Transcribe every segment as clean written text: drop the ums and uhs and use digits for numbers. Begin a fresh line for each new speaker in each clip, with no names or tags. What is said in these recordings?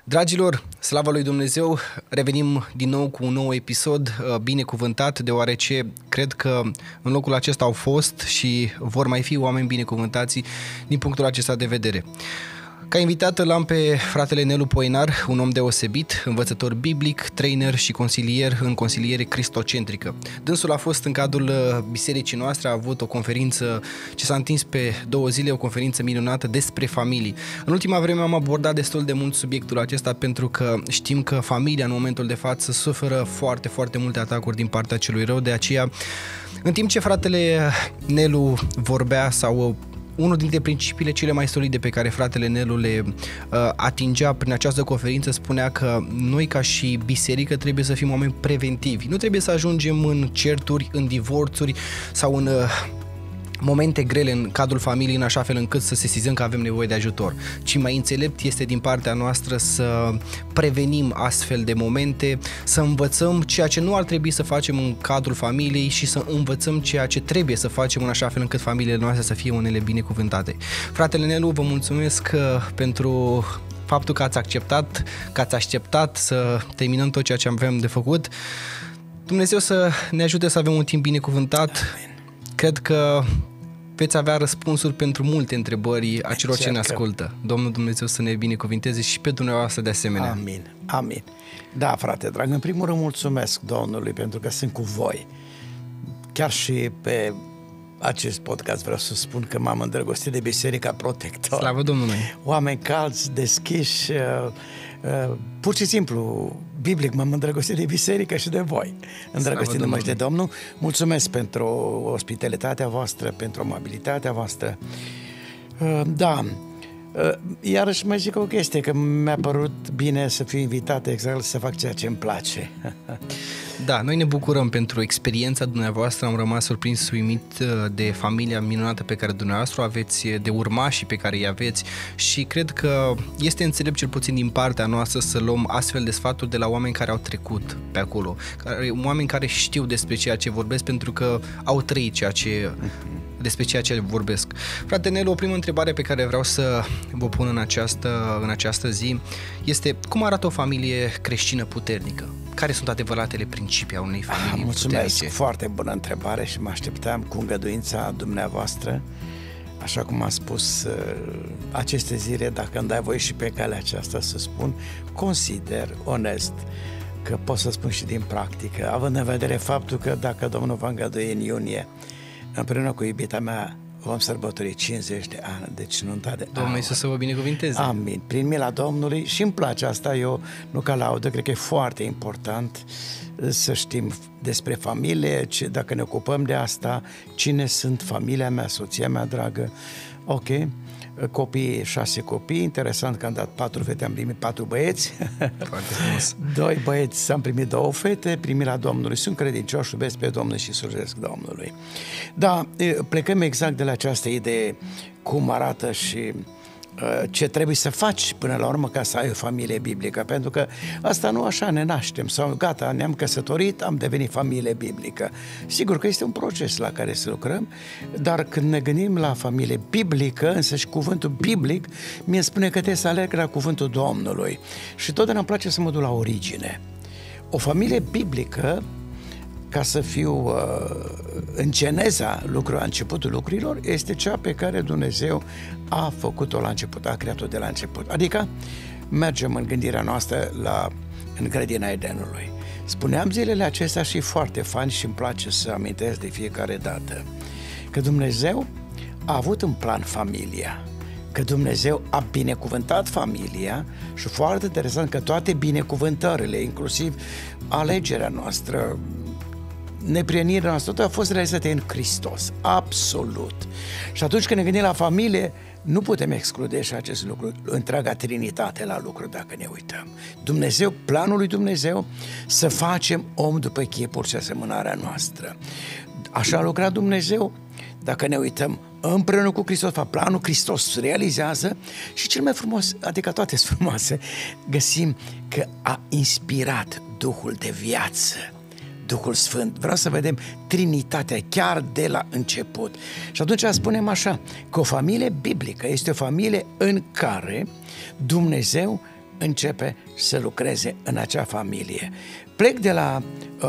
Dragilor, slavă lui Dumnezeu, revenim din nou cu un nou episod binecuvântat, deoarece cred că în locul acesta au fost și vor mai fi oameni binecuvântați din punctul acesta de vedere. Ca invitat l-am pe fratele Nelu Poenar, un om deosebit, învățător biblic, trainer și consilier în consiliere cristocentrică. Dânsul a fost în cadrul bisericii noastre, a avut o conferință ce s-a întins pe 2 zile, o conferință minunată despre familii. În ultima vreme am abordat destul de mult subiectul acesta pentru că știm că familia în momentul de față suferă foarte, foarte multe atacuri din partea celui rău, de aceea în timp ce fratele Nelu vorbea sau unul dintre principiile cele mai solide pe care fratele Nelu le atingea prin această conferință spunea că noi ca și biserică trebuie să fim oameni preventivi. Nu trebuie să ajungem în certuri, în divorțuri sau în momente grele în cadrul familiei în așa fel încât să sesizăm că avem nevoie de ajutor, ci mai înțelept este din partea noastră să prevenim astfel de momente, să învățăm ceea ce nu ar trebui să facem în cadrul familiei și să învățăm ceea ce trebuie să facem în așa fel încât familiile noastre să fie unele binecuvântate. Fratele Nelu, vă mulțumesc pentru faptul că ați acceptat, că ați așteptat să terminăm tot ceea ce avem de făcut. Dumnezeu să ne ajute să avem un timp binecuvântat. Amin. Cred că veți avea răspunsuri pentru multe întrebări a celor ce ne ascultă. Domnul Dumnezeu să ne binecuvinteze și pe dumneavoastră de asemenea.
Amin, amin. Da, frate drag, în primul rând mulțumesc Domnului pentru că sunt cu voi. Chiar și pe acest podcast vreau să spun că m-am îndrăgostit de Biserica Protector.
Slavă Domnului!
Oameni calzi, deschiși, pur și simplu, biblic, m-am îndrăgostit de biserică și de voi. Îndrăgostit-mă și de Domnul. Mulțumesc pentru ospitalitatea voastră, pentru amabilitatea voastră. Da, iarăși mai zic o chestie, că mi-a părut bine să fiu invitat exact să fac ceea ce îmi place.
Da, noi ne bucurăm pentru experiența dumneavoastră, am rămas surprins, uimit de familia minunată pe care dumneavoastră o aveți, de urmașii pe care îi aveți și cred că este înțelept cel puțin din partea noastră să luăm astfel de sfaturi de la oameni care au trecut pe acolo, oameni care știu despre ceea ce vorbesc pentru că au trăit despre ceea ce vorbesc. Frate Nelu, o primă întrebare pe care vreau să vă pun în această zi este: cum arată o familie creștină puternică? Care sunt adevăratele principii a unei familii
Mulțumesc,
puternice?
Foarte bună întrebare și mă așteptam cu îngăduința dumneavoastră. Așa cum am spus aceste zile, dacă îmi dai voie și pe calea aceasta să spun, consider onest că pot să spun și din practică, având în vedere faptul că dacă Domnul va îngădui în iunie, împreună cu iubita mea, vom sărbători 50 de ani, deci nunta de
Domnul Iisus să vă binecuvinteze.
Amin. Prin mila Domnului și îmi place asta, eu nu ca laudă, cred că e foarte important să știm despre familie, dacă ne ocupăm de asta, cine sunt familia mea, soția mea dragă, ok, copii, 6 copii, interesant că am dat 4 fete, am primit 4 băieți.
Foarte frumos.
2 băieți, am primit 2 fete, primit la Domnului, sunt credincioși, iubesc pe Domnul și slujesc Domnului. Da, plecăm exact de la această idee, cum arată și ce trebuie să faci până la urmă ca să ai o familie biblică, pentru că asta nu așa ne naștem sau gata, ne-am căsătorit, am devenit familie biblică. Sigur că este un proces la care să lucrăm, dar când ne gândim la familie biblică, însă și cuvântul biblic mi-e spune că trebuie să alerg la cuvântul Domnului și totdeauna îmi place să mă duc la origine. O familie biblică, ca să fiu în geneza la începutul lucrurilor, este cea pe care Dumnezeu a făcut-o la început, a creat-o de la început. Adică mergem în gândirea noastră în grădina Edenului. Spuneam zilele acestea și foarte fain și îmi place să amintesc de fiecare dată că Dumnezeu a avut în plan familia, că Dumnezeu a binecuvântat familia și foarte interesant că toate binecuvântările, inclusiv alegerea noastră, neprienirea noastră, toate au fost realizate în Hristos, absolut. Și atunci când ne gândim la familie, nu putem exclude și acest lucru, întreaga Trinitate la lucru dacă ne uităm. Dumnezeu, planul lui Dumnezeu, să facem om după chipul și asemănarea noastră. Așa a lucrat Dumnezeu, dacă ne uităm împreună cu Hristos, planul Hristos se realizează și cel mai frumos, adică toate sunt frumoase, găsim că a inspirat Duhul de viață, Duhul Sfânt. Vreau să vedem Trinitatea chiar de la început. Și atunci spunem așa, că o familie biblică este o familie în care Dumnezeu începe să lucreze în acea familie. Plec de la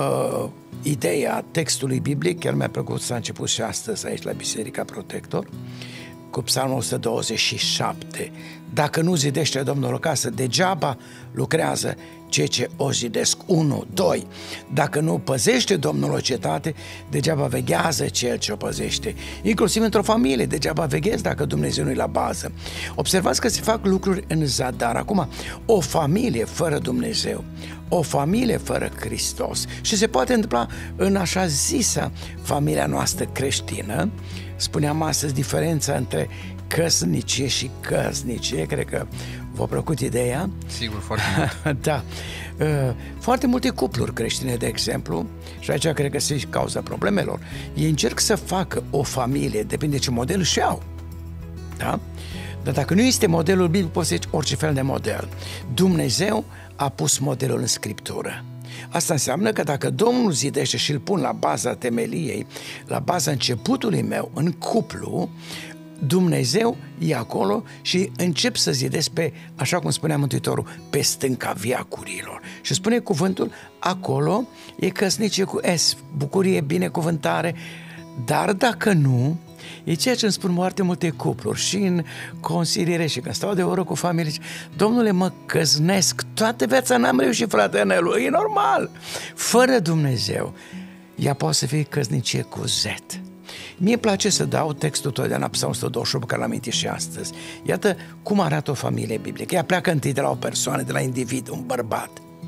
ideea textului biblic, chiar mi-a plăcut, s-a început și astăzi aici la Biserica Protector, cu Psalmul 127. Dacă nu zidește Domnul o casă, degeaba lucrează cei ce o zidesc. 1, 2. Dacă nu păzește Domnul o cetate, degeaba veghează cel ce o păzește. Inclusiv într-o familie, degeaba veghezi dacă Dumnezeu nu-i la bază. Observați că se fac lucruri în zadar. Acum, o familie fără Dumnezeu, o familie fără Hristos, și se poate întâmpla în așa zisa familia noastră creștină. Spuneam astăzi diferența între căsnicie și căsnicie, cred că v-a plăcut ideea.
Sigur, foarte mult.
Da. Foarte multe cupluri creștine, de exemplu, și aici cred că se cauza problemelor. Ei încerc să facă o familie, depinde ce model își iau. Da? Dar dacă nu este modelul biblic, poți să zici orice fel de model. Dumnezeu a pus modelul în Scriptură. Asta înseamnă că dacă Domnul zidește și îl pun la baza temeliei, la baza începutului meu, în cuplu, Dumnezeu e acolo și încep să zidesc pe, așa cum spunea Mântuitorul, pe stânca viacurilor. Și spune cuvântul, acolo e căsnicie cu S, bucurie, binecuvântare, dar dacă nu, e ceea ce îmi spun foarte multe cupluri și în consiliere și când stau de oră cu familie, Domnule, mă căsnesc, toată viața n-am reușit, frate Nelu, e normal. Fără Dumnezeu, ea poate să fie căsnicie cu Z. Mie place să dau textul totdeauna Psalmul 128, care l-am amintit și astăzi. Iată cum arată o familie biblică. Ea pleacă întâi de la o persoană, de la individ, un bărbat.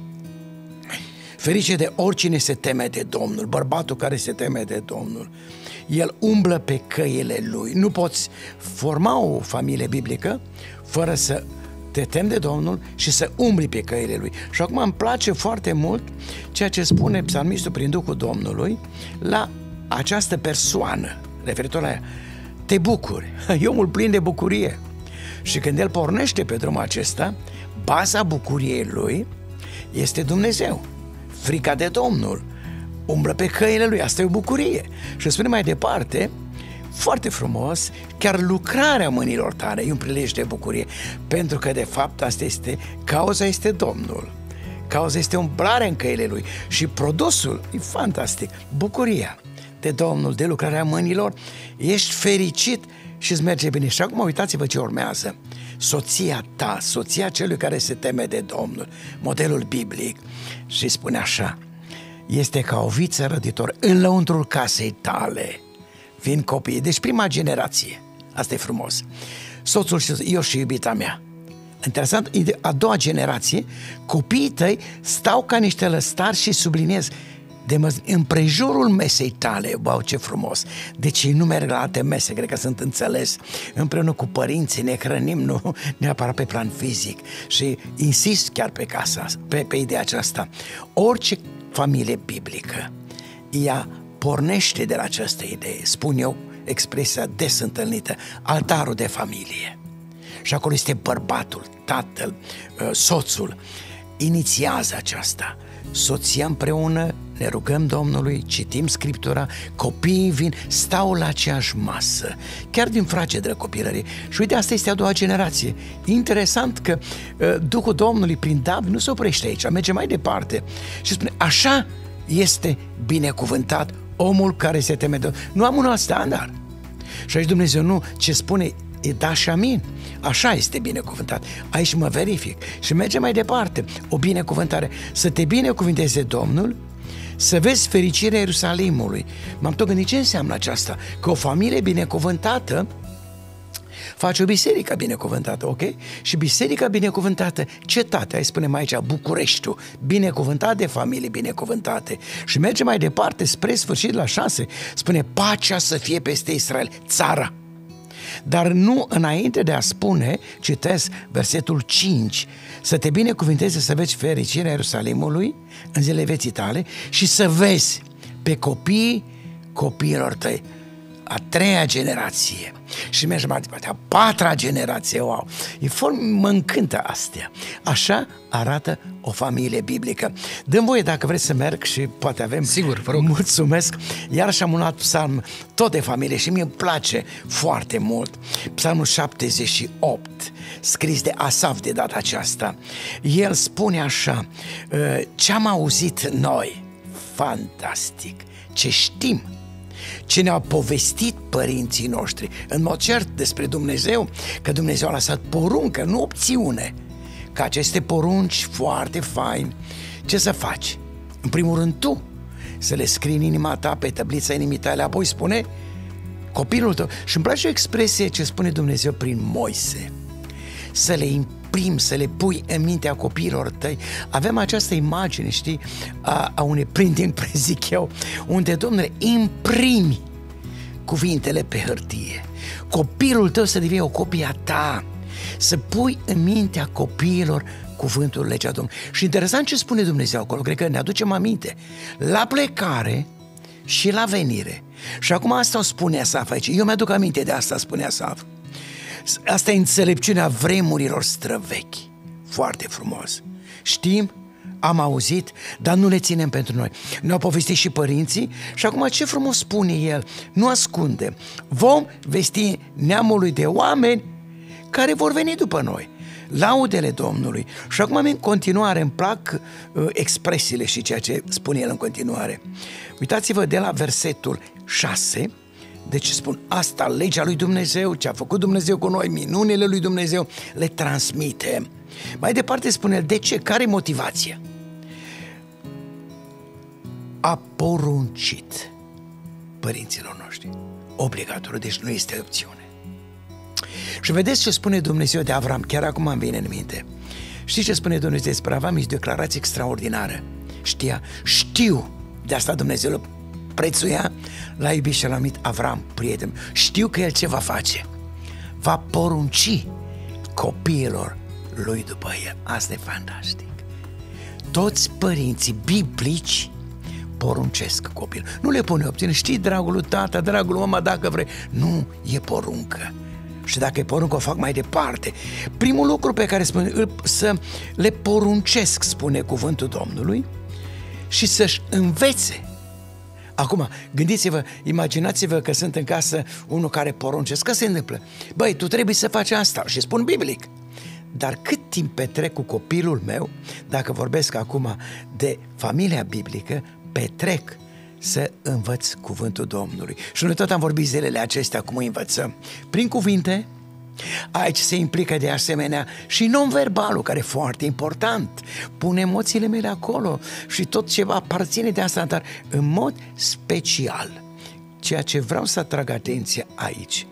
Ferice de oricine se teme de Domnul, bărbatul care se teme de Domnul. El umblă pe căile lui. Nu poți forma o familie biblică fără să te temi de Domnul și să umbli pe căile lui. Și acum îmi place foarte mult ceea ce spune psalmistul prin Duhul Domnului la această persoană, referitor la ea. Te bucuri, e omul plin de bucurie. Și când el pornește pe drumul acesta, baza bucuriei lui este Dumnezeu. Frica de Domnul, umblă pe căile lui, asta e o bucurie. Și spune mai departe, foarte frumos, chiar lucrarea mâinilor tale e un prilej de bucurie, pentru că de fapt asta este, cauza este Domnul. Cauza este umblarea în căile lui și produsul e fantastic, bucuria de Domnul, de lucrarea mâinilor, ești fericit și îți merge bine. Și acum uitați-vă ce urmează. Soția ta, soția celui care se teme de Domnul, modelul biblic, și spune așa, este ca o viță răditor în lăuntrul casei tale. Vin copiii, deci prima generație, asta e frumos. Soțul și eu și iubita mea. Interesant, a doua generație, copiii tăi stau ca niște lăstari și subliniez împrejurul mesei tale. Wow, ce frumos! Deci ei nu merg la alte mese, cred că sunt înțeles. Împreună cu părinții ne hrănim, nu neapărat pe plan fizic. Și insist chiar pe casa, pe ideea aceasta. Orice familie biblică, ea pornește de la această idee, spun eu, expresia des întâlnită, altarul de familie. Și acolo este bărbatul, tatăl, soțul. Inițiază aceasta. Soția împreună, ne rugăm Domnului, citim Scriptura, copiii vin, stau la aceeași masă, chiar din fragedă copilărie. Și uite, asta este a doua generație. Interesant că Duhul Domnului prin David nu se oprește aici, merge mai departe și spune, așa este binecuvântat omul care se teme de Domnul. Nu am un alt standard. Și aici Dumnezeu nu, ce spune, e da și amin. Așa este binecuvântat. Aici mă verific. Și merge mai departe. O binecuvântare. Să te binecuvânteze Domnul, să vezi fericirea Ierusalimului. M-am tot gândit ce înseamnă aceasta. Că o familie binecuvântată face o biserică binecuvântată, ok? Și biserica binecuvântată, cetatea, îi spunem aici, Bucureștiul, binecuvântat de familii binecuvântate. Și merge mai departe, spre sfârșit la 6, spune pacea să fie peste Israel, țara. Dar nu înainte de a spune, citesc versetul 5, să te binecuvânteze, să vezi fericirea Ierusalimului în zilele vieții tale și să vezi pe copiilor tăi. a 3-a generație și merge mai departe, a 4-a generație, wow! Mă încântă astea. Așa arată o familie biblică. Dă-mi voie dacă vreți să merg și poate avem...
Sigur, vă rog.
Mulțumesc! Iarăși am un alt psalm, tot de familie și mie îmi place foarte mult. Psalmul 78, scris de Asaf de data aceasta. El spune așa, ce am auzit noi, fantastic, ce știm, ce ne-au povestit părinții noștri, în mod cert despre Dumnezeu, că Dumnezeu a lăsat poruncă, nu opțiune, că aceste porunci foarte fain, ce să faci? În primul rând tu, să le scrii în inima ta, pe tăblița inimii tale, apoi spune copilul tău. Și îmi place o expresie ce spune Dumnezeu prin Moise, să le imprimi, să le pui în mintea copiilor tăi. Avem această imagine, știi, a unei printing press, zic eu, unde, Domnule, imprimi cuvintele pe hârtie. Copilul tău să devină o copie a ta, să pui în mintea copiilor cuvântul, legea Domnului. Și interesant ce spune Dumnezeu acolo, cred că ne aducem aminte, la plecare și la venire. Și acum asta o spune Asaf aici. Eu mi-aduc aminte de asta, spune Asaf. Asta e înțelepciunea vremurilor străvechi. Foarte frumos. Știm, am auzit, dar nu le ținem pentru noi. Ne-au povestit și părinții și acum ce frumos spune el, nu ascunde. Vom vesti neamului de oameni care vor veni după noi. Laudele Domnului. Și acum în continuare îmi plac expresiile și ceea ce spune el în continuare. Uitați-vă de la versetul 6. Deci spun, asta, legea lui Dumnezeu, ce a făcut Dumnezeu cu noi, minunile lui Dumnezeu, le transmite. Mai departe spune el, de ce? Care-i motivația? A poruncit părinților noștri. Obligatoriu, deci nu este opțiune. Și vedeți ce spune Dumnezeu de Avram, chiar acum îmi vine în minte. Știți ce spune Dumnezeu despre Avram? Este o declarație extraordinară. Știu, de asta Dumnezeu îl prețuia, l-a iubit și l-a numit Avram, prieten. Știu că el ce va face? Va porunci copiilor lui după el. Asta e fantastic. Toți părinții biblici poruncesc copilul. Nu le pune opțiune. Știi, dragul tata, dragul mama, dacă vrei. Nu, e poruncă. Și dacă e poruncă, o fac mai departe. Primul lucru pe care spune, să le poruncesc, spune cuvântul Domnului, și să-și învețe. Acum, gândiți-vă, imaginați-vă că sunt în casă unul care poruncesc. Că se întâmplă? Băi, tu trebuie să faci asta. Și spun biblic. Dar cât timp petrec cu copilul meu, dacă vorbesc acum de familia biblică, petrec să învăț cuvântul Domnului. Și noi tot am vorbit zilele acestea cum îi învățăm. Prin cuvinte, aici se implică de asemenea și non-verbalul, care e foarte important. Pun emoțiile mele acolo și tot ce aparține de asta, dar în mod special, ceea ce vreau să atrag atenție aici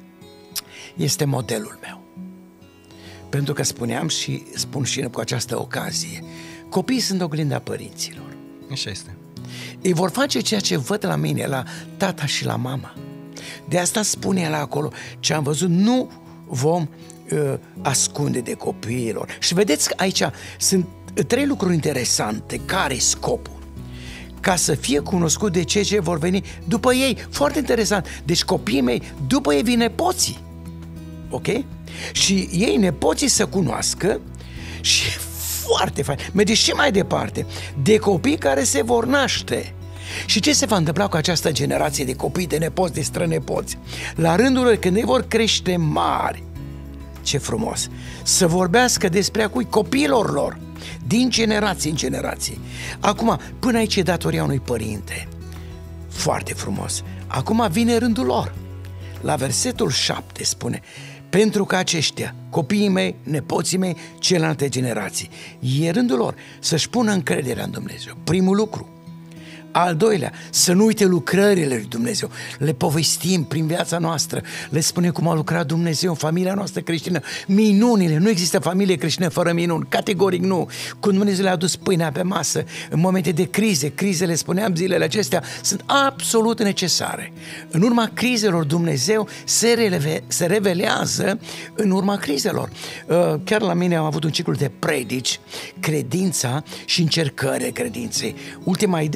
este modelul meu. Pentru că spuneam și spun și cu această ocazie, copiii sunt oglinda părinților.
Așa este.
Ei vor face ceea ce văd la mine, la tata și la mama. De asta spune el acolo, ce am văzut, nu vom ascunde de copiilor. Și vedeți că aici sunt 3 lucruri interesante. Care-i scopul? Ca să fie cunoscut de cei ce vor veni după ei. Foarte interesant. Deci copiii mei, după ei vin nepoții. Ok? Și ei, nepoții, să cunoască și foarte fain. Merge și mai departe, de copii care se vor naște. Și ce se va întâmpla cu această generație de copii, de nepoți, de strănepoți? La rândul lor, când ei vor crește mari, ce frumos, să vorbească despre a cui? Copiilor lor, din generație în generație. Acum, până aici e datoria unui părinte. Foarte frumos. Acum vine rândul lor. La versetul 7 spune, pentru că aceștia, copiii mei, nepoții mei, celelalte generații, e rândul lor să-și pună încrederea în Dumnezeu. Primul lucru. Al doilea, să nu uite lucrările lui Dumnezeu. Le povestim prin viața noastră, le spunem cum a lucrat Dumnezeu în familia noastră creștină. Minunile, nu există familie creștină fără minuni, categoric nu. Când Dumnezeu le-a adus pâinea pe masă, în momente de crize, crizele, spuneam zilele acestea, sunt absolut necesare. În urma crizelor Dumnezeu se revelează în urma crizelor. Chiar la mine am avut un ciclu de predici, credința și încercările credinței. Ultima idee pe care am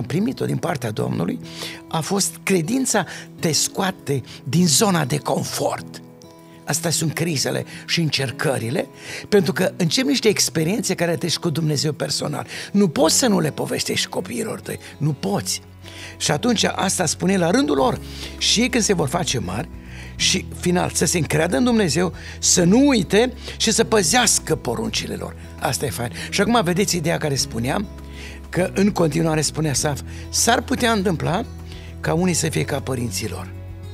primit-o din partea Domnului a fost credința te scoate din zona de confort. Astea sunt crizele și încercările, pentru că începi niște experiențe care treci cu Dumnezeu personal. Nu poți să nu le povestești copiilor tăi, nu poți. Și atunci asta spune la rândul lor și ei când se vor face mari și final să se încreadă în Dumnezeu, să nu uite și să păzească poruncile lor. Asta e fain. Și acum vedeți ideea care spuneam, că în continuare spunea Saf, s-ar putea întâmpla ca unii să fie ca părinții lor.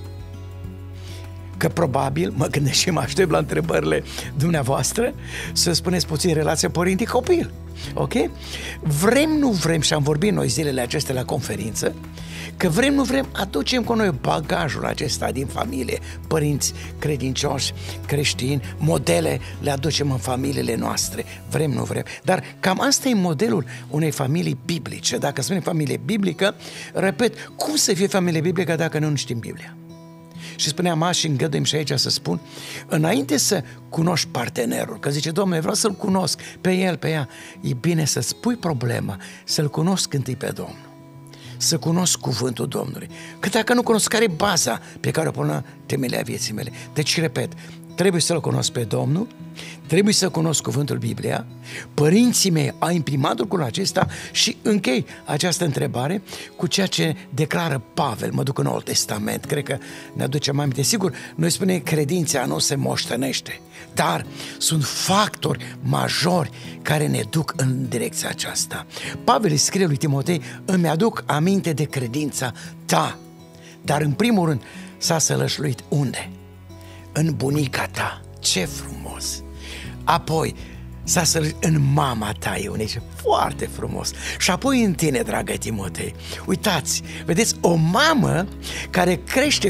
Că probabil, mă gândesc și mă aștept la întrebările dumneavoastră, să spuneți puțin relația părinte-copil. Ok? Vrem, nu vrem, și am vorbit noi zilele acestea la conferință, că vrem, nu vrem, aducem cu noi bagajul acesta din familie, părinți credincioși, creștini, modele le aducem în familiile noastre, vrem, nu vrem. Dar cam asta e modelul unei familii biblice. Dacă spunem familie biblică, repet, cum să fie familie biblică dacă nu știm Biblia? Și spuneam și îngăduim și aici să spun, înainte să cunoști partenerul, că zice, Domnule, vreau să-l cunosc pe el, pe ea, e bine să-ți pui problema, să-l cunosc întâi pe Domnul, să cunosc cuvântul Domnului. Că dacă nu cunosc, care e baza pe care o pună temelia vieții mele? Deci, repet, trebuie să-L cunosc pe Domnul, trebuie să cunosc cuvântul Biblia, părinții mei au imprimat lucrul acesta și închei această întrebare cu ceea ce declară Pavel, mă duc în Noul Testament, cred că ne aducem aminte. Sigur, noi spunem credința nu se moștenește, dar sunt factori majori care ne duc în direcția aceasta. Pavel îi scrie lui Timotei, îmi aduc aminte de credința ta, dar în primul rând s-a sălășluit unde? În bunica ta, ce frumos! Apoi s-a sălășluit în mama ta, Eunice, foarte frumos. Și apoi în tine, dragă Timotei. Uitați, vedeți, o mamă care crește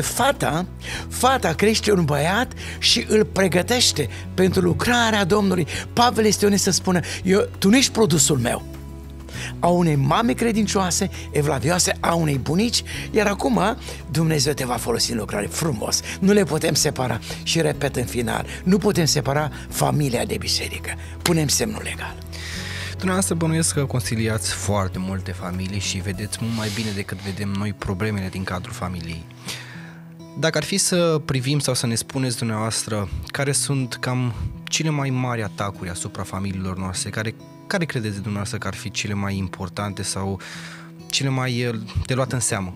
fata crește un băiat și îl pregătește pentru lucrarea Domnului. Pavel este onest să spună, tu nu ești produsul meu. A unei mame credincioase, evlavioase, a unei bunici, iar acum Dumnezeu te va folosi în lucrare. Frumos! Nu le putem separa. Și repet în final, nu putem separa familia de biserică. Punem semnul legal.
Dumneavoastră bănuiesc că conciliați foarte multe familii și vedeți mult mai bine decât vedem noi problemele din cadrul familiei. Dacă ar fi să privim sau să ne spuneți dumneavoastră care sunt cam cele mai mari atacuri asupra familiilor noastre, care credeți dumneavoastră că ar fi cele mai importante sau cele mai de luat în seamă?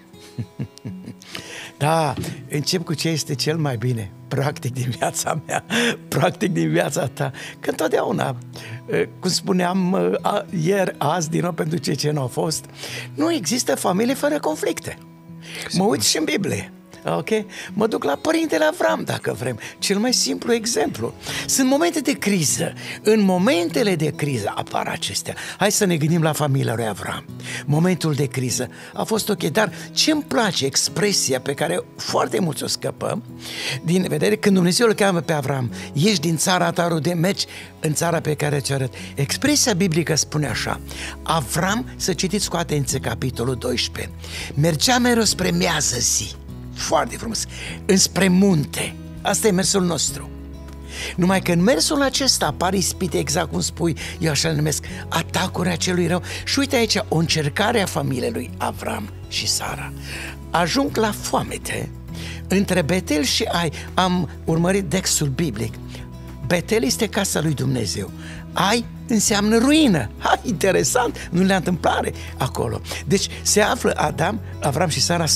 Da, încep cu ce este cel mai bine, practic din viața mea, practic din viața ta, că întotdeauna, cum spuneam ieri, azi, din nou pentru cei ce nu au fost, nu există familie fără conflicte. Mă uit și în Biblie. Ok? Mă duc la Părintele Avram, dacă vrem. Cel mai simplu exemplu. Sunt momente de criză. În momentele de criză apar acestea. Hai să ne gândim la familia lui Avram. Momentul de criză a fost ok, dar ce-mi place expresia pe care foarte mulți o scăpăm din vedere când Dumnezeu îl cheamă pe Avram, ieși din țara ta rude, mergi în țara pe care ți-o arăt. Expresia biblică spune așa, Avram, să citiți cu atenție capitolul 12, mergea mereu spre miază zi. Foarte frumos, înspre munte. Asta e mersul nostru. Numai că în mersul acesta apar ispite, exact cum spui, eu așa le numesc, atacurile acelui rău. Și uite aici, o încercare a familiei lui Avram și Sara. Ajung la foamete între Betel și Ai. Am urmărit textul biblic. Betel este casa lui Dumnezeu. Ai înseamnă ruină. Interesant, nu le întâmplare acolo. Deci se află Avram și Sara,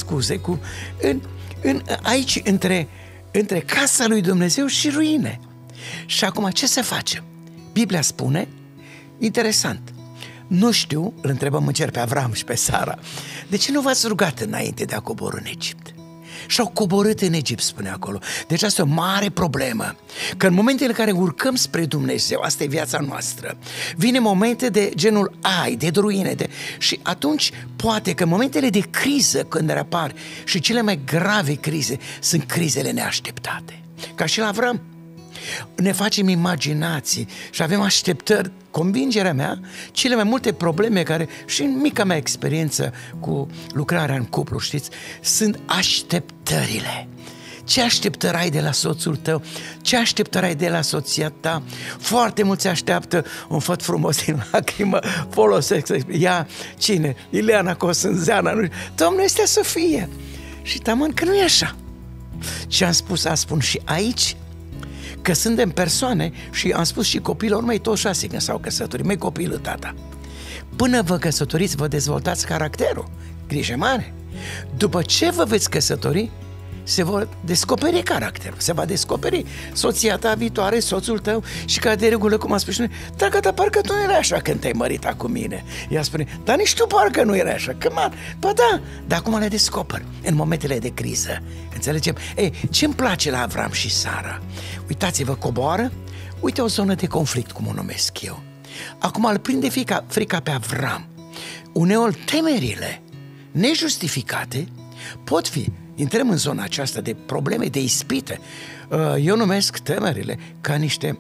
aici între casa lui Dumnezeu și ruine. Și acum ce să facem? Biblia spune, interesant, nu știu, îl întrebăm în cer pe Avram și pe Sara, de ce nu v-ați rugat înainte de a coborî în Egipt? Și-au coborât în Egipt, spune acolo. Deci asta e o mare problemă. Că în momentele în care urcăm spre Dumnezeu, asta e viața noastră, vine momente de genul de ruine, și atunci poate că momentele de criză când apar și cele mai grave crize sunt crizele neașteptate. Ca și la Avram. Ne facem imaginații și avem așteptări. Convingerea mea, cele mai multe probleme care, și în mica mea experiență cu lucrarea în cuplu, știți, sunt așteptările. ce așteptări ai de la soțul tău, ce așteptări ai de la soția ta. Foarte mulți așteaptă un făt frumos din lacrimă, folosesc, ea, cine? Ileana Cosânzeana, nu știu. Domnul, este să fie. Și taman că nu e așa. Ce am spus, spun și aici, că suntem persoane și am spus și copiilor mei, toți 6 când s-au căsătorit, măi copilul tata, până vă căsătoriți, vă dezvoltați caracterul, grijă mare. După ce vă veți căsători, se va descoperi caracterul, se va descoperi soția ta viitoare, soțul tău și ca de regulă, cum am spus și noi, dacă dar parcă tu nu erai așa când te-ai măritat cu mine. Ea spune, dar nici tu parcă nu erai așa, că man, ba da, dar acum le descoper în momentele de criză, înțelegem? Ce-mi place la Avram și Sara? Uitați-vă, coboară, uite o zonă de conflict, cum o numesc eu. Acum îl prinde frica pe Avram. Uneori temerile nejustificate pot fi, intrăm în zona aceasta de probleme, de ispite. Eu numesc temerile ca niște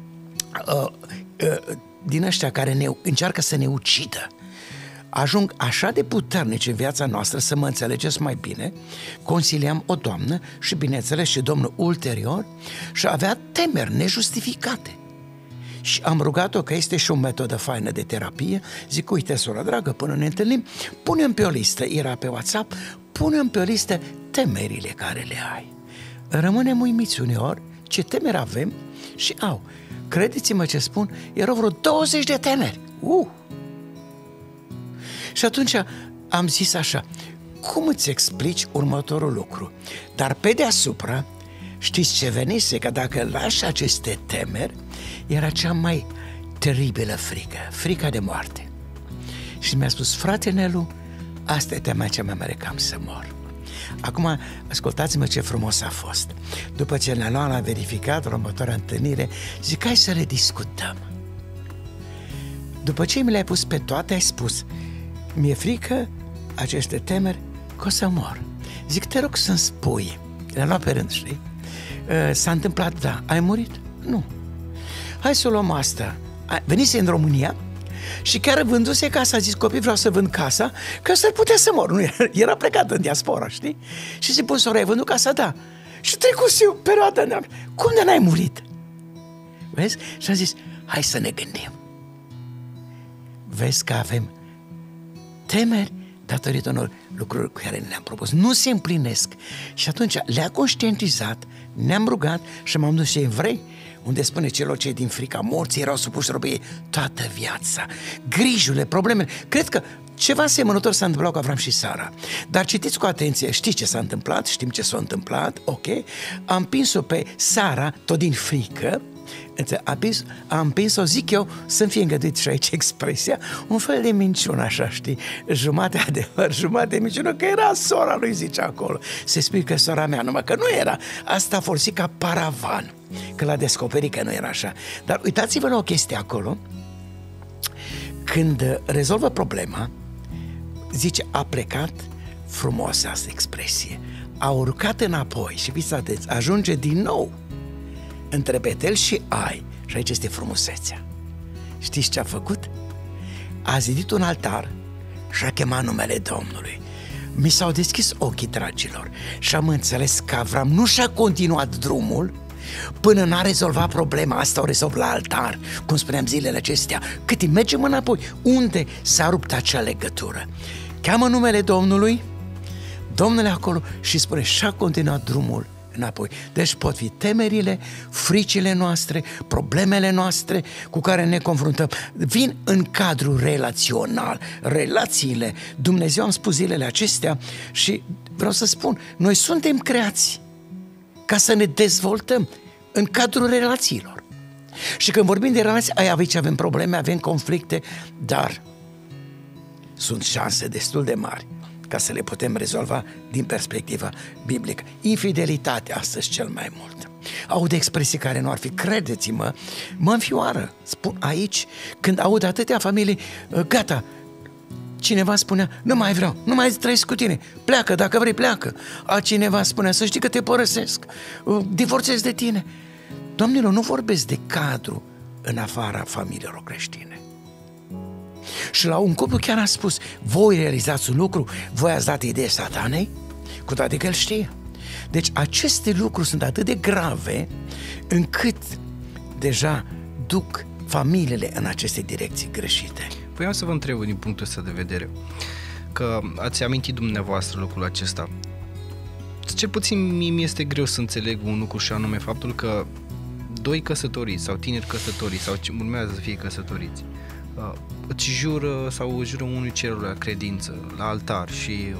din ăștia care încearcă să ne ucidă. Ajung așa de puternici în viața noastră, să mă înțelegeți mai bine, consiliam o doamnă și bineînțeles și domnul ulterior și avea temeri nejustificate. Și am rugat-o, că este și o metodă faină de terapie, zic, uite, sora dragă, până ne întâlnim, punem pe o listă, era pe WhatsApp, punem pe o listă temerile care le ai. Rămânem uimiți uneori ce temeri avem și credeți-mă ce spun, erau vreo 20 de temeri. Și atunci am zis așa, cum îți explici următorul lucru? Dar pe deasupra, știți ce venise? Că dacă lași aceste temeri, era cea mai teribilă frică, frica de moarte. Și mi-a spus, frate Nelu, asta e teama cea mai mare, că am să mor. Acum, ascultați-mă ce frumos a fost. După ce ne-a luat la verificat, următoarea întâlnire, zic, hai să le discutăm. După ce mi le-ai pus pe toate, ai spus, mi-e frică aceste temeri că o să mor. Zic, te rog să-mi spui, le-am luat pe rând, știi? S-a întâmplat, da. Ai murit? Nu. Hai să o luăm asta. Venise în România și chiar vânduse casa, a zis, copii, vreau să vând casa, că s-ar putea să mor. Nu, era plecat în diaspora, știi? Și zic, bun, sora, ai vândut casa? Da. Și trecuse o perioadă, cum de n-ai murit? Vezi? Și am zis, hai să ne gândim. Vezi că avem temeri datorită unor lucruri cu care le-am propus. Nu se împlinesc. Și atunci le-a conștientizat, ne-am rugat și m-am dus și Evrei, unde spune celor cei din frica morții erau supuși răbăiei toată viața. Grijurile, problemele. Cred că ceva asemănător s-a întâmplat cu Avram și Sara. Dar citiți cu atenție, știți ce s-a întâmplat, știm ce s-a întâmplat, ok? Am împins-o pe Sara, tot din frică, am împins-o, zic eu, să-mi fie îngăduit și aici expresia, un fel de minciună așa, știi? Jumate adevăr, jumate de minciună, că era sora lui, zice acolo. Se spune că sora mea, numai că nu era. Asta a folosit ca paravan, că l-a descoperit că nu era așa. Dar uitați-vă la o chestie acolo, când rezolvă problema, zice, a plecat, frumos asta expresie, a urcat înapoi și fiți atenți, ajunge din nou între Betel și Ai. Și aici este frumusețea. Știți ce a făcut? A zidit un altar și a chemat numele Domnului. Mi s-au deschis ochii, dragilor, și am înțeles că Avram nu și-a continuat drumul până n-a rezolvat problema asta, o rezolv la altar, cum spuneam zilele acestea. Cât îi mergem înapoi, unde s-a rupt acea legătură? Cheamă numele Domnului, Domnul acolo și spune, și-a continuat drumul înapoi. Deci pot fi temerile, fricile noastre, problemele noastre cu care ne confruntăm. Vin în cadrul relațional. Relațiile, Dumnezeu, am spus zilele acestea și vreau să spun, noi suntem creați ca să ne dezvoltăm în cadrul relațiilor. Și când vorbim de relații, aici avem probleme, avem conflicte, dar sunt șanse destul de mari ca să le putem rezolva din perspectiva biblică. Infidelitatea astăzi cel mai mult. Aud expresii care nu ar fi, credeți-mă, mă înfioară, spun aici, când aud atâtea familii, gata, cineva spunea, nu mai vreau, nu mai trăiesc cu tine, pleacă, dacă vrei pleacă. Altcineva spunea, să știi că te părăsesc, divorțez de tine. Doamnelor, nu vorbesc de cadru în afara familiilor creștine. Și la un cuplu chiar a spus, voi realizați un lucru, voi ați dat idee Satanei, cu toate că el știe. Deci aceste lucruri sunt atât de grave încât deja duc familiile în aceste direcții greșite.
Voiam să vă întreb din punctul ăsta de vedere, că ați amintit dumneavoastră lucrul acesta. Ce puțin mi este greu să înțeleg un lucru, și anume faptul că doi căsătoriți sau tineri căsătoriți sau ce urmează să fie căsătoriți îți jură sau jură unul celuilalt credință la altar și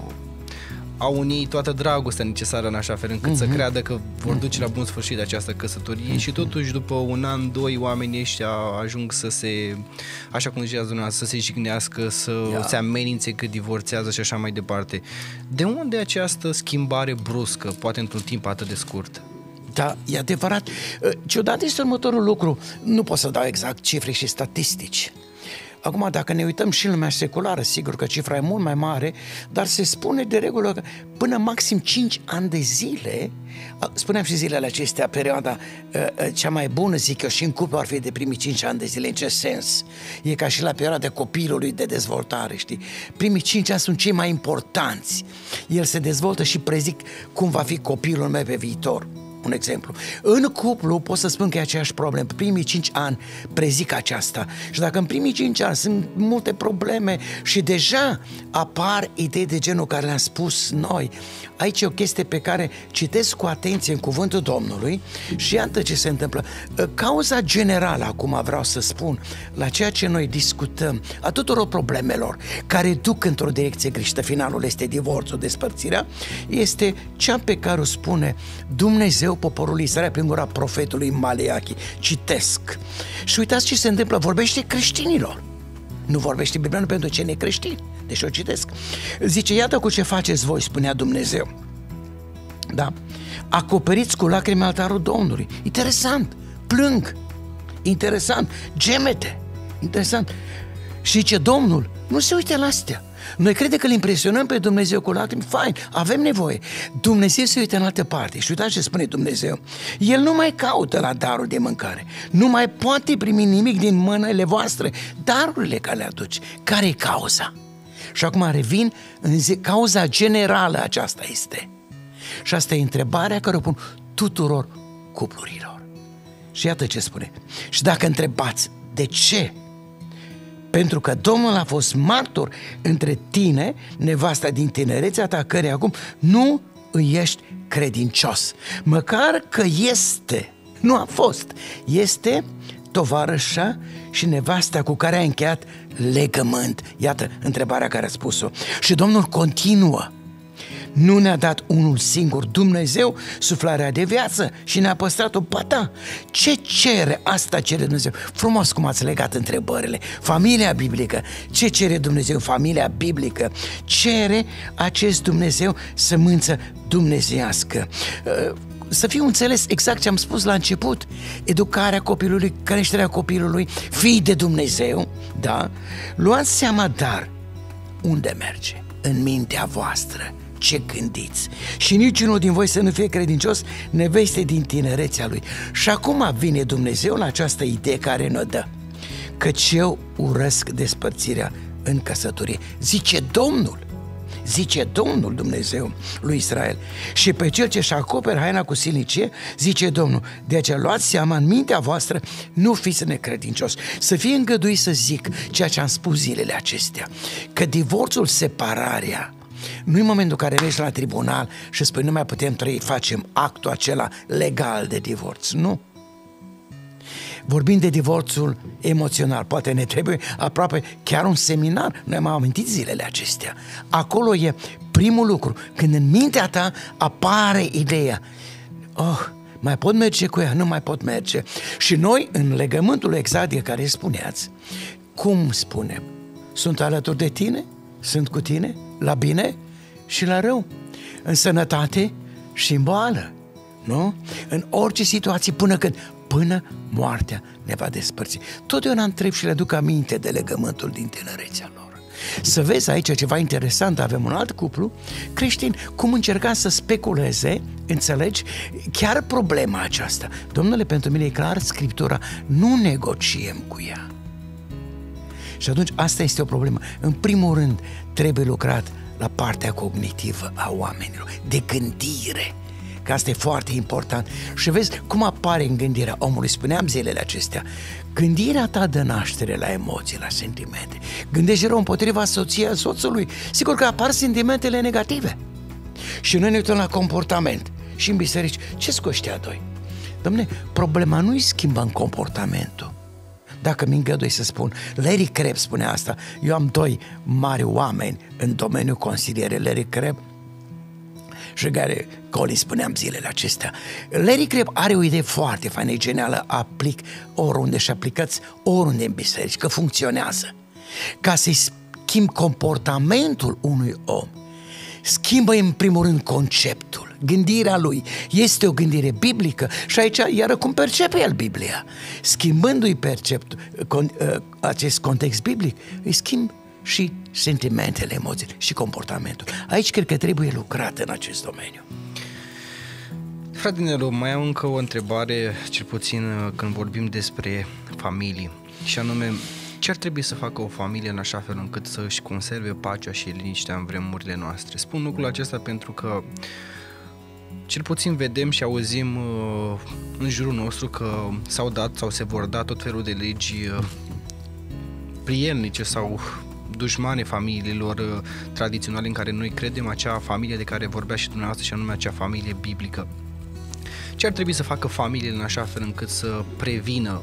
au în ei toată dragostea necesară în așa fel încât să creadă că vor duce la bun sfârșit această căsătorie și totuși după un an, doi, oamenii ăștia ajung să se, așa cum ziceați dumneavoastră, să se jignească, să se amenințe că divorțează și așa mai departe. De unde această schimbare bruscă, poate într-un timp atât de scurt?
Da, e adevărat. Ciudat este următorul lucru. Nu pot să dau exact cifre și statistici. Acum, dacă ne uităm și în lumea seculară, sigur că cifra e mult mai mare, dar se spune de regulă că până maxim 5 ani de zile, spuneam și zilele acestea, perioada cea mai bună, zic eu, și în cuplu ar fi de primii 5 ani de zile. În ce sens? E ca și la perioada copilului de dezvoltare, știi? Primii 5 ani sunt cei mai importanți. El se dezvoltă și prezic cum va fi copilul meu pe viitor. Un exemplu. În cuplu pot să spun că e aceeași problemă. Primii 5 ani prezic aceasta. Și dacă în primii 5 ani sunt multe probleme și deja apar idei de genul care le-am spus noi, aici e o chestie pe care citesc cu atenție în cuvântul Domnului și iată ce se întâmplă. Cauza generală, acum vreau să spun, la ceea ce noi discutăm, a tuturor problemelor care duc într-o direcție greșită, finalul este divorțul, despărțirea, este cea pe care o spune Dumnezeu poporului Israel prin gura profetului Maleachi. Citesc. Și uitați ce se întâmplă, vorbește creștinilor. Nu vorbește Biblia pentru cei necreștini. Deci o citesc. Zice, iată cu ce faceți voi, spunea Dumnezeu. Da? Acoperiți cu lacrimi altarul Domnului. Interesant. Plâng. Interesant. Gemete. Interesant. Și zice, Domnul nu se uite la astea. Noi credem că îl impresionăm pe Dumnezeu cu lacrimi, fain, avem nevoie. Dumnezeu se uită în altă parte și uitați ce spune Dumnezeu. El nu mai caută la darul de mâncare, nu mai poate primi nimic din mâinile voastre, darurile care le aduci. Care e cauza? Și acum revin, cauza generală aceasta este. Și asta e întrebarea care o pun tuturor cuplurilor. Și iată ce spune. Și dacă întrebați de ce? Pentru că Domnul a fost martor între tine, nevasta din tinerețea ta, care acum nu îi ești credincios. Măcar că este, nu a fost, este tovarășa și nevasta cu care ai încheiat legământ. Iată întrebarea care a spus-o. Și Domnul continuă. Nu ne-a dat unul singur Dumnezeu suflarea de viață și ne-a păstrat-o pe ta. Ce cere? Asta cere Dumnezeu. Frumos cum ați legat întrebările. Familia biblică. Ce cere Dumnezeu? Familia biblică. Cere acest Dumnezeu sămânță dumnezeiască. Să fiu înțeles exact ce am spus la început. Educarea copilului, creșterea copilului, fii de Dumnezeu, da? Luați seama, dar unde merge? În mintea voastră. Ce gândiți? Și niciunul din voi să nu fie credincios neveste din tinerețea lui. Și acum vine Dumnezeu la această idee care ne dă. Căci eu urăsc despărțirea în căsătorie. Zice Domnul Dumnezeu lui Israel. Și pe cel ce-și acoperă haina cu silnicie, zice Domnul, de aceea luați seama în mintea voastră, nu fiți necredincios. Să fie îngăduit să zic ceea ce am spus zilele acestea, că divorțul, separarea, nu-i momentul în care mergi la tribunal și spui nu mai putem trăi, facem actul acela legal de divorț, nu. Vorbim de divorțul emoțional, poate ne trebuie aproape chiar un seminar, noi am amintit zilele acestea. Acolo e primul lucru, când în mintea ta apare ideea, mai pot merge cu ea, nu mai pot merge. Și noi, în legământul exact de care spuneați, cum spunem? Sunt alături de tine? Sunt cu tine? La bine și la rău, în sănătate și în boală, nu? În orice situație până moartea ne va despărți. Totdeauna întreb și le aduc aminte de legământul din tinerețea lor. Să vezi aici ceva interesant, avem un alt cuplu creștin, cum încerca să speculeze, înțelegi, chiar problema aceasta. Domnule, pentru mine e clar, Scriptura, nu negociem cu ea. Și atunci asta este o problemă. În primul rând trebuie lucrat la partea cognitivă a oamenilor, de gândire. că asta e foarte important. Și vezi cum apare în gândirea omului. Spuneam zilele acestea, gândirea ta dă naștere la emoții, la sentimente. Gândești rău împotriva soției, soțului, sigur că apar sentimentele negative. Și noi ne uităm la comportament. Și în biserici, ce-s cu ăștia doi? Dom'le, problema nu-i schimbă în comportamentul. Dacă mi îngădui să spun, Larry Crabb spune asta. Eu am doi mari oameni în domeniul consiliere, Larry Crabb și Gary Collins, spuneam zilele acestea. Larry Crabb are o idee foarte faină, genială, aplic oriunde și aplicați oriunde în biserici, că funcționează. Ca să-i schimb comportamentul unui om, schimbă în primul rând conceptul, gândirea lui. Este o gândire biblică și aici iară cum percepe el Biblia. Schimbându-i acest context biblic, îi schimb și sentimentele, emoțiile și comportamentul. Aici cred că trebuie lucrat în acest domeniu.
Frate Nelu, mai am încă o întrebare, cel puțin când vorbim despre familii, și anume, ce ar trebui să facă o familie în așa fel încât să își conserve pacea și liniștea în vremurile noastre? Spun lucrul acesta pentru că cel puțin vedem și auzim în jurul nostru că s-au dat sau se vor da tot felul de legi prielnice sau dușmane familiilor tradiționale în care noi credem, acea familie de care vorbea și dumneavoastră, și anume acea familie biblică. Ce ar trebui să facă familiile în așa fel încât să prevină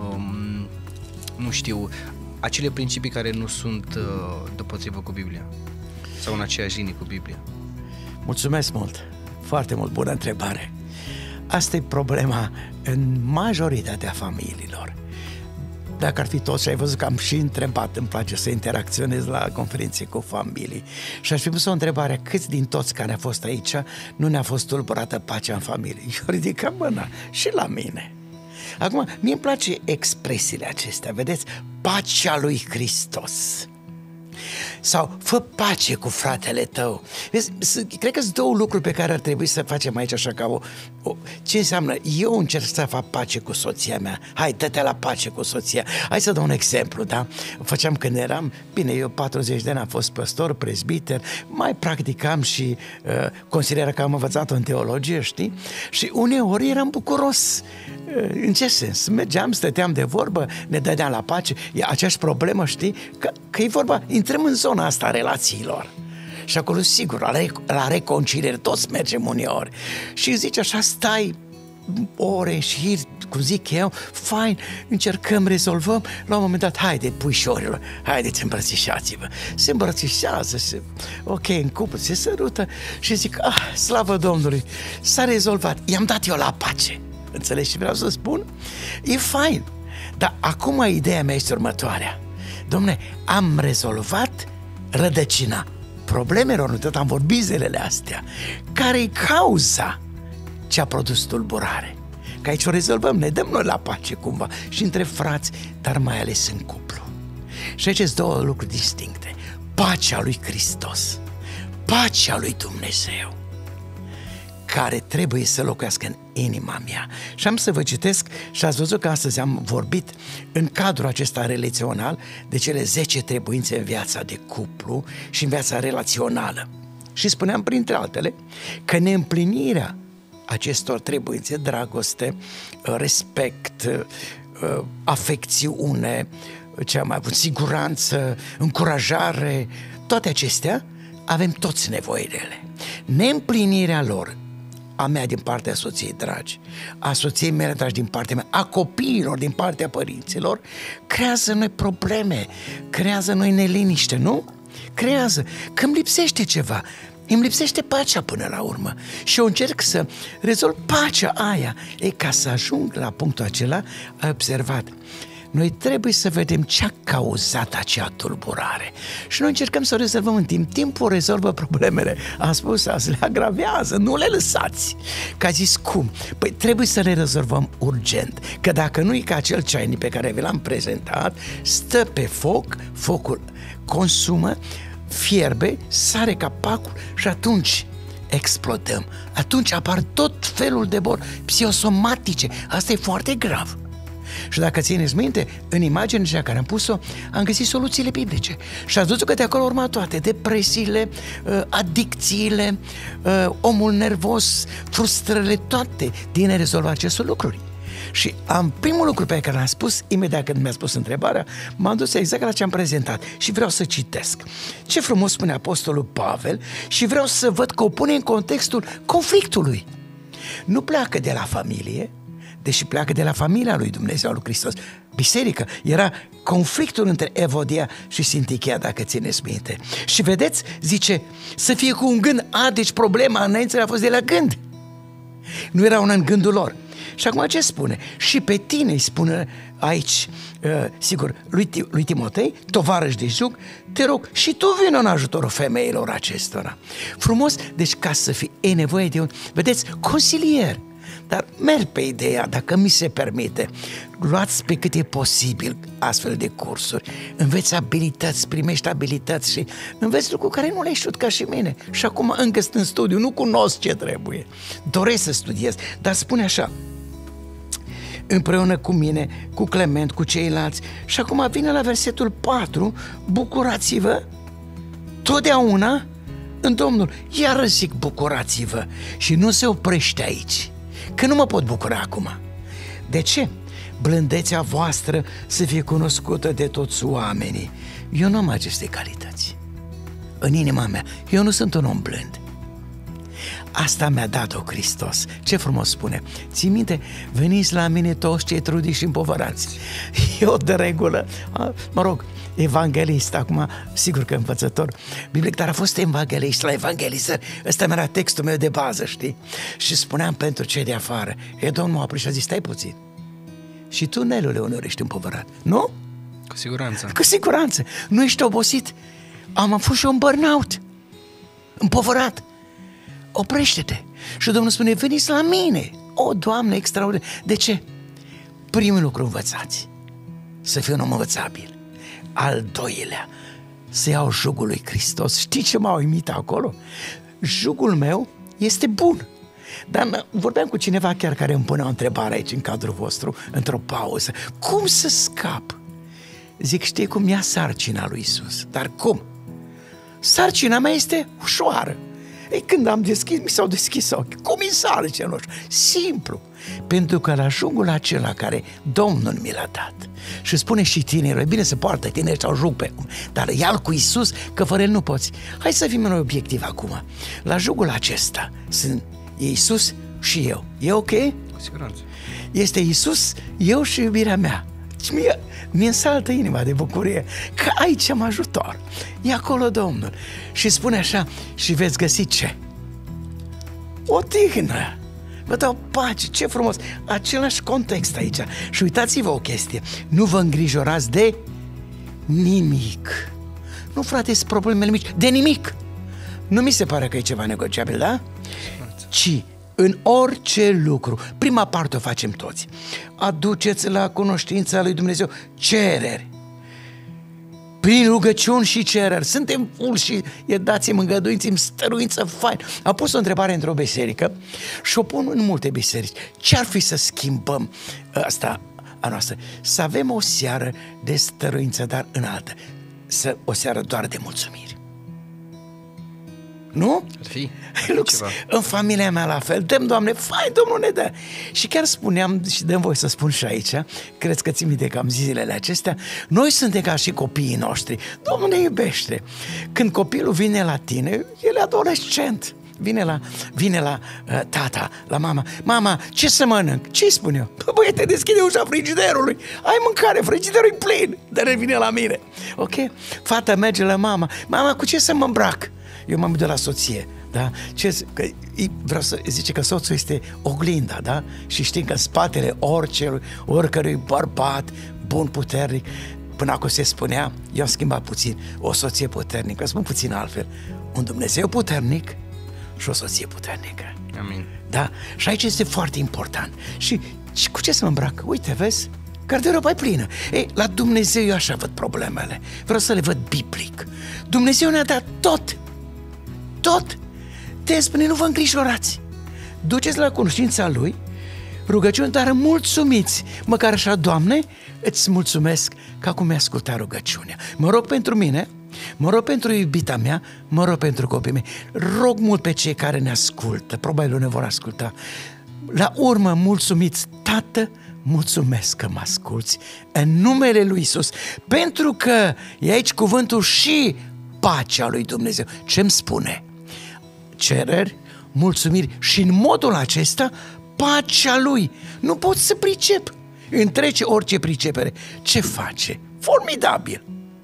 nu știu, acele principii care nu sunt deopotrivă cu Biblia sau în aceeași linie cu Biblia?
Mulțumesc mult, foarte mult, bună întrebare. Asta e problema în majoritatea familiilor. Dacă ar fi tot, și ai văzut că am și întrebat, îmi place să interacționez la conferințe cu familii, și aș fi pus o întrebare: câți din toți care au fost aici nu ne-a fost tulburată pacea în familie? Eu ridicam mâna și la mine. Acum, mie îmi place expresiile acestea, vedeți? Pacea lui Hristos. Sau fă pace cu fratele tău. Vezi, cred că sunt două lucruri pe care ar trebui să facem aici așa ca ce înseamnă? Eu încerc să fac pace cu soția mea. Hai, dă-te la pace cu soția. Hai să dau un exemplu, da? Făceam când eram, bine, eu 40 de ani am fost păstor, prezbiter, mai practicam și consider că am învățat în teologie, știi? Și uneori eram bucuros. În ce sens? Mergeam, stăteam de vorbă, ne dădeam la pace. E aceeași problemă, știi? Că e vorba, intrăm în zona asta a relațiilor. Și acolo, sigur, la reconciliere toți mergem uneori. Și zici așa, stai ore și, cum zic eu, fain, încercăm, rezolvăm. La un moment dat, haide, puișorilor, haideți, îmbrățișați-vă. Se îmbrățișează, ok, în cuplu, se sărută și zic, slavă Domnului, s-a rezolvat, i-am dat eu la pace. Înțelegi ce vreau să spun? E fain. Dar acum ideea mea este următoarea. Dom'le, am rezolvat rădăcina problemelor, nu tot am vorbit zilele astea. Care-i cauza ce a produs tulburare? Că aici o rezolvăm, ne dăm noi la pace cumva și între frați, dar mai ales în cuplu. Și aici sunt două lucruri distincte. Pacea lui Hristos, pacea lui Dumnezeu, care trebuie să locuiască în inima mea. Și am să vă citesc, și ați văzut că astăzi am vorbit în cadrul acesta relațional de cele 10 trebuințe în viața de cuplu și în viața relațională. Și spuneam, printre altele, că neîmplinirea acestor trebuințe, dragoste, respect, afecțiune, ce am mai avut, siguranță, încurajare, toate acestea, avem toți nevoie de ele. Neîmplinirea lor, a mea din partea soției dragi, a soției mele dragi din partea mea, a copiilor din partea părinților, creează noi probleme, creează noi neliniște, nu? Creează că îmi lipsește ceva, îmi lipsește pacea până la urmă și eu încerc să rezolv pacea aia. Ca să ajung la punctul acela, ai observat, noi trebuie să vedem ce a cauzat acea tulburare și noi încercăm să o rezolvăm în timp. Timpul rezolvă problemele. Am spus, azi le agravează, nu le lăsați. Că a zis, cum? Păi trebuie să le rezolvăm urgent, că dacă nu e ca acel ceainic pe care vi l-am prezentat, stă pe foc, focul consumă, fierbe, sare capacul și atunci explodăm. Atunci apar tot felul de boli psihosomatice. Asta e foarte grav. Și dacă țineți minte, în imaginea care am pus-o, am găsit soluțiile biblice. Și ați văzut că de acolo urma toate: depresiile, adicțiile, omul nervos, frustrările, toate din nerezolvat aceste lucruri. Și primul lucru pe care l-am spus, imediat când mi-a spus întrebarea, m-am dus exact la ce am prezentat și vreau să citesc. Ce frumos spune apostolul Pavel și vreau să văd că o pune în contextul conflictului. Nu pleacă de la familie, deși pleacă de la familia lui Dumnezeu, lui Hristos. Biserică, era conflictul între Evodia și Sintichia, dacă țineți minte. Și vedeți, zice, să fie cu un gând. Deci problema înainte a fost de la gând. Nu era una în gândul lor. Și acum ce spune? Și pe tine îi spune aici, sigur, lui Timotei, tovarăș de jug, te rog, și tu vină în ajutorul femeilor acestora. Frumos, deci ca să fie, e nevoie de un, vedeți, consilier. Dar merg pe ideea, dacă mi se permite, luați pe cât e posibil astfel de cursuri, înveți abilități, primești abilități și înveți lucruri care nu le-ai știut, ca și mine. Și acum încă sunt în studiu, nu cunosc ce trebuie, doresc să studiez, dar spune așa: împreună cu mine, cu Clement, cu ceilalți. Și acum vine la versetul 4, bucurați-vă totdeauna în Domnul. Iar zic, bucurați-vă. Și nu se oprește aici, că nu mă pot bucura acum. De ce? Blândețea voastră să fie cunoscută de toți oamenii. Eu nu am aceste calități în inima mea. Eu nu sunt un om blând. Asta mi-a dat-o Hristos. Ce frumos spune: ții minte, veniți la mine toți cei trudiți și împovărați. Eu de regulă, evanghelist, acum sigur că învățător biblic, dar a fost evanghelist la evangelizări. Ăsta mi-era textul meu de bază, știi? Și spuneam pentru cei de afară. Domnul m-a oprit și a zis: stai puțin. Și tu, Nelule, uneori ești împovărat, nu?
Cu siguranță.
Cu siguranță. Nu ești obosit? Am fost și un burnout, împovărat. Oprește-te. Și Domnul spune: veniți la mine. O, Doamne, extraordinar. De ce? Primul lucru, învățați. Să fii un om învățabil. Al doilea, să iau jugul lui Hristos. Știi ce m-a uimit acolo? Jugul meu este bun. Dar vorbeam cu cineva chiar care îmi punea o întrebare aici în cadrul vostru, într-o pauză: cum să scap? Zic, știi cum? Ia sarcina lui Iisus. Dar cum? Sarcina mea este ușoară. Ei, când am deschis, mi s-au deschis ochii. Cum e sarcina noastră? Simplu. Pentru că la jugul acela care Domnul mi l-a dat, și spune și tinerilor, e bine să poartă tineri sau jug pe om, dar ia-l cu Iisus, că fără el nu poți. Hai să fim noi obiectivi acum. La jugul acesta e Iisus și eu. E ok?
Cu siguranță.
Este Iisus, eu și iubirea mea. Mi-e însaltă inima de bucurie că aici am ajutor. E acolo Domnul. Și spune așa: și veți găsi ce? O tihnă. Vă dau pace, ce frumos. Același context aici. Și uitați-vă o chestie: nu vă îngrijorați de nimic. Nu, frate, sunt problemele mici. De nimic. Nu mi se pare că e ceva negociabil, da? Ci în orice lucru, prima parte o facem toți, aduceți la cunoștința lui Dumnezeu cereri, prin rugăciuni și cereri. Suntem full și dați-mi, îngăduinți-mi stăruință fain. Am pus o întrebare într-o biserică și o pun în multe biserici: ce ar fi să schimbăm asta a noastră? Să avem o seară de stăruință, dar înaltă, o seară doar de mulțumiri. Nu?
Ar fi
Lux, în familia mea la fel. Dăm, Doamne, fain, Domnul ne dă. Și chiar spuneam, și dăm voi să spun și aici, cred că ții minte că am zilele acestea, noi suntem ca și copiii noștri. Domnul ne iubește. Când copilul vine la tine, el e adolescent. Vine la tata, la mama: mama, ce să mănânc? Ce-i spun eu? Băiete, deschide ușa frigiderului, ai mâncare, frigiderul e plin. Dar el vine la mine. Ok? Fata merge la mama: mama, cu ce să mă îmbrac? Eu m-am de la soție, da? Vreau să zice că soțul este oglinda, da? Și știm că în spatele oricărui bărbat bun, puternic, până acum se spunea, eu am schimbat puțin, o soție puternică, spun puțin altfel, un Dumnezeu puternic și o soție puternică.
Amin.
Da? Și aici este foarte important. Și cu ce să mă îmbrac? Uite, vezi? Garderoba e plină. Ei, la Dumnezeu eu așa văd problemele. Vreau să le văd biblic. Dumnezeu ne-a dat tot. Te spune: nu vă îngrijorați. Duceți la cunoștința Lui, rugăciuni, dar mulțumiți. Măcar așa, Doamne, îți mulțumesc că acum mi-ai ascultat rugăciunea. Mă rog pentru mine, mă rog pentru iubita mea, mă rog pentru copiii mei. Rog mult pe cei care ne ascultă, probabil ne vor asculta. La urmă, mulțumiți, Tată, mulțumesc că mă asculți în numele lui Iisus, pentru că e aici cuvântul și pacea lui Dumnezeu. Ce-mi spune? Cereri, mulțumiri și în modul acesta pacea lui. Nu pot să pricep. Întrece orice pricepere. Ce face? Formidabil!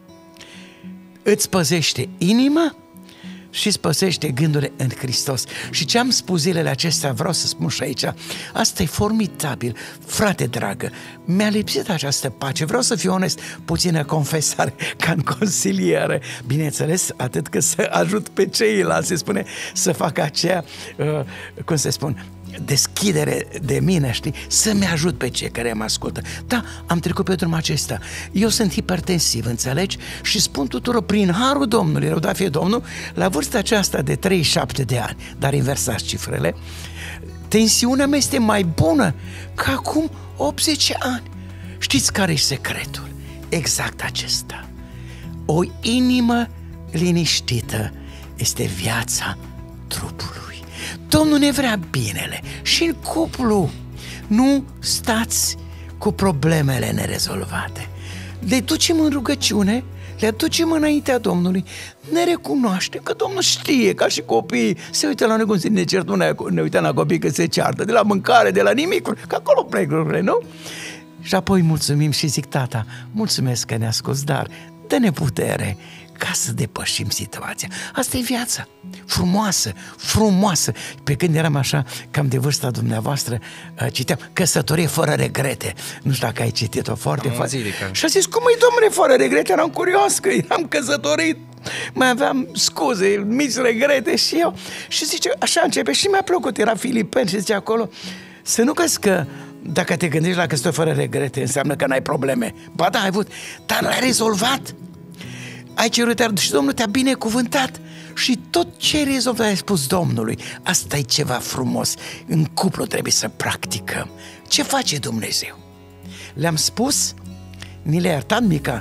Îți păzește inima și îți păzește gândurile în Hristos. Și ce am spus zilele acestea, vreau să spun și aici, asta e formidabil. Frate dragă, mi-a lipsit această pace. Vreau să fiu onest, puțină confesare ca în consiliere. Bineînțeles, atât că să ajut pe ceilalți, se spune, să facă aceea, cum se spun, deschidere de mine, știi? Să-mi ajut pe cei care mă ascultă. Da, am trecut pe drumul acesta. Eu sunt hipertensiv, înțelegi? Și spun tuturor, prin harul Domnului, răudat fie Domnul, la vârsta aceasta de 37 de ani, dar inversați cifrele, tensiunea mea este mai bună ca acum 80 ani. Știți care e secretul? Exact acesta. O inimă liniștită este viața trupului. Domnul ne vrea binele și în cuplu. Nu stați cu problemele nerezolvate. Le ducem în rugăciune, le aducem înaintea Domnului, ne recunoaștem că Domnul știe, ca și copiii, se uită la noi cum se ne certă, ne uităm la copii că se ceartă, de la mâncare, de la nimic, că acolo plec lucrurile, nu? Și apoi mulțumim și zic, Tata, mulțumesc că ne-a scos, dar dă-ne putere ca să depășim situația. Asta e viața. Frumoasă, frumoasă. Pe când eram așa, cam de vârsta dumneavoastră, citeam Căsătorie fără regrete. Nu știu dacă ai citit-o foarte. Și a zis, cum e, domnule, fără regrete? Eram curios că eram căsătorit, mai aveam scuze, mici regrete și eu. Și zice, așa începe și mi-a plăcut, era Filipeni și zice acolo, să nu crezi că dacă te gândești la căsătorie fără regrete înseamnă că n-ai probleme. Ba da, ai avut, dar l-ai rezolvat. Ai cerut iar și Domnul te-a binecuvântat și tot ce ai rezolvat ai spus Domnului. Asta e ceva frumos. În cuplu trebuie să practicăm. Ce face Dumnezeu? Le-am spus, ni le-a iertat Mica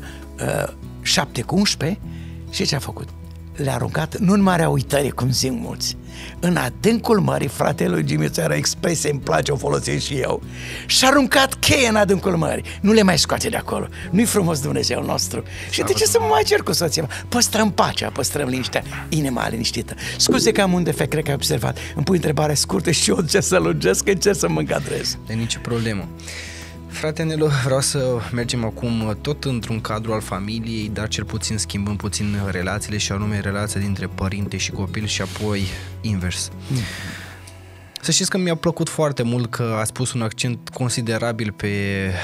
7:11 și ce a făcut? Le-a aruncat nu în marea uitării, cum zic mulți, în adâncul mării. Fratele lui Jimmy era expresie, îmi place, o folosesc și eu. Și-a aruncat cheie în adâncul mării. Nu le mai scoate de acolo. Nu-i frumos Dumnezeul nostru. Și de ce să mă mai cer cu soția mea? Păstrăm pacea, păstrăm liniștea, inima liniștită. Scuze că am un defect, cred că ai observat. Îmi pui întrebare scurtă și eu ce să lungesc, încerc să mă încadrez.
De nicio problemă. Frate Nelu, vreau să mergem acum tot într-un cadru al familiei, dar cel puțin schimbăm puțin relațiile, și anume relația dintre părinte și copil și apoi invers. Să știți că mi-a plăcut foarte mult că ați pus un accent considerabil pe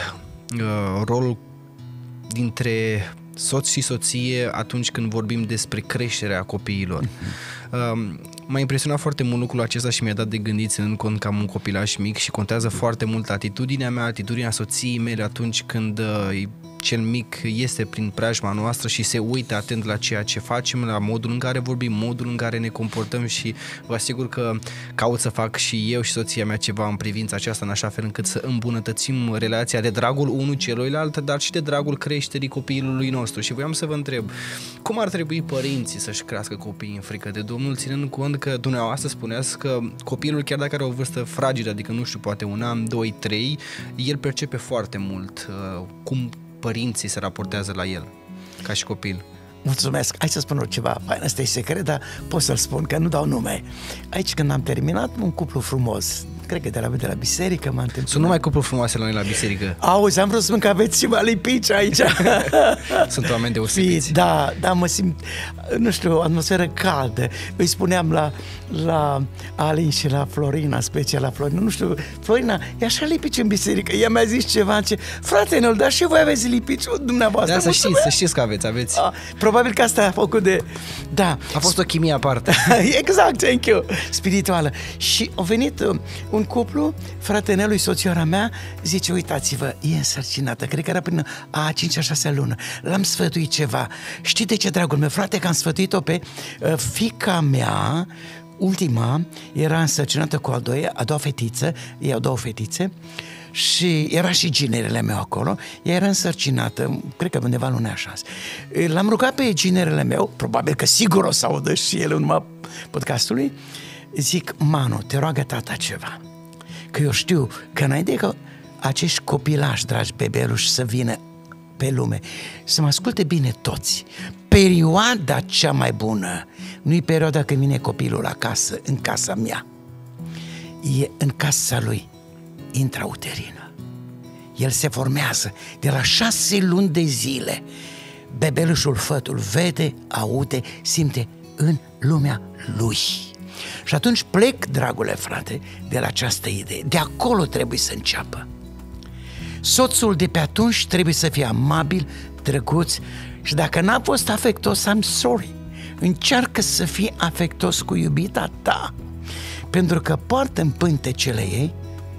rolul dintre soț și soție atunci când vorbim despre creșterea copiilor. M-a impresionat foarte mult lucrul acesta și mi-a dat de gândit, ținând cont că am un copilaș mic și contează foarte mult atitudinea mea, atitudinea soției mele atunci când cel mic este prin preajma noastră și se uită atent la ceea ce facem, la modul în care vorbim, modul în care ne comportăm, și vă asigur că caut să fac și eu și soția mea ceva în privința aceasta, în așa fel încât să îmbunătățim relația de dragul unul celuilalt, dar și de dragul creșterii copilului nostru. Și voiam să vă întreb, cum ar trebui părinții să-și crească copiii în frică de Domnul, ținând cont că dumneavoastră spuneați că copilul, chiar dacă are o vârstă fragilă, adică nu știu, poate 1 an, 2, 3, el percepe foarte mult cum părinții se raportează la el, ca și copil.
Mulțumesc. Hai să spun ceva fain, ăsta e secret, dar pot să-l spun, că nu dau nume. Aici când am terminat, un cuplu frumos, cred că de la biserică m-am întâlnit.
Sunt numai cupluri frumoase la noi la biserică.
Auzi, am vrut să spun că aveți și malipici aici.
Sunt oameni deosebiți.
Da, mă simt, nu știu, o atmosferă caldă. Îi spuneam la Alin și la Florina, special la Florina, nu știu, Florina, e așa lipici în biserică. Ea mi-a zis ceva, frate Nelu, dar și voi aveți lipici dumneavoastră.
Da, să știți că aveți.
Probabil că asta a făcut de... Da.
A fost o chimie aparte.
Exact, thank you. Spirituală. Și a venit un cuplu, frate Nelu, soțioara mea, zice, uitați-vă, e însărcinată, cred că era până a 5-a 6-a lună. L-am sfătuit ceva. Știi de ce, dragul meu, frate, că am sfătuit-o pe fiica mea ultima era însărcinată cu a doua fetiță, ei au 2 fetițe, și era și ginerele meu acolo, ea era însărcinată, cred că undeva lunea 6. L-am rugat pe ginerele meu, probabil că sigur o să audă și el în urma podcastului, zic: Manu, te roagă tata ceva, că eu știu că înainte că acești copilași, dragi bebeluși, să vină pe lume, să mă asculte bine toți, perioada cea mai bună nu-i perioada când vine copilul acasă, în casa mea, e în casa lui intrauterină. El se formează de la 6 luni de zile. Bebelușul, fătul, vede, aude, simte în lumea lui. Și atunci plec, dragule frate, de la această idee. De acolo trebuie să înceapă. Soțul de pe atunci trebuie să fie amabil, drăguț, și dacă n-a fost afectos, I'm sorry. Încearcă să fii afectos cu iubita ta, pentru că poartă în pântecele ei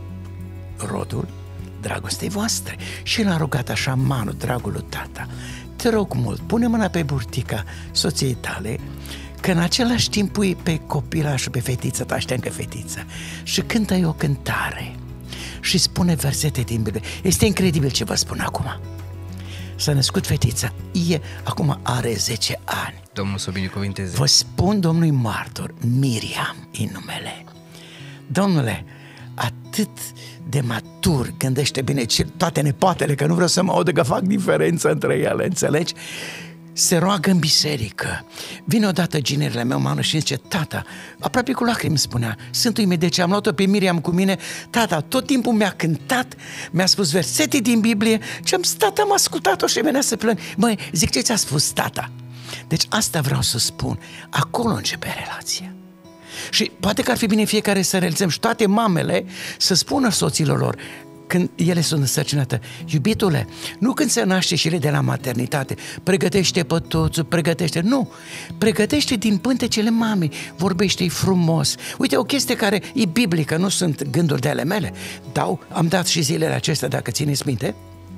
rodul dragostei voastre. Și l-a rugat așa: Manu, dragul lui tata, te rog mult, pune mâna pe burtica soției tale, că în același timp pui pe copilașul, pe fetița ta, știam că fetița, și cântă-i o cântare și spune versete din Biblie. Este incredibil ce vă spun acum. S-a născut fetița, acum are 10 ani.
Domnul să o binecuvinteze.
Vă spun Domnului martor, Miriam în numele. Domnule, atât de matur, gândește bine toate nepoatele, că nu vreau să mă audă că fac diferență între ele, înțelegi? Se roagă în biserică. Vine odată ginerele meu, Manu, și zice: tata, aproape cu lacrimi spunea, sunt uimit de ce am luat-o pe Miriam cu mine. Tata tot timpul mi-a cântat, mi-a spus versete din Biblie și am stat, am ascultat-o și venea să plâng. Măi, zic, ce ți-a spus tata? Deci asta vreau să spun, acolo începe relația. Și poate că ar fi bine fiecare să realizăm, și toate mamele să spună soților lor, când ele sunt însărcinate: iubitule, nu când se naște și ele de la maternitate, pregătește pătuțul, nu, pregătește din pântecele mamei, vorbește-i frumos. Uite, o chestie care e biblică, nu sunt gânduri de ale mele, am dat și zilele acestea, dacă țineți minte.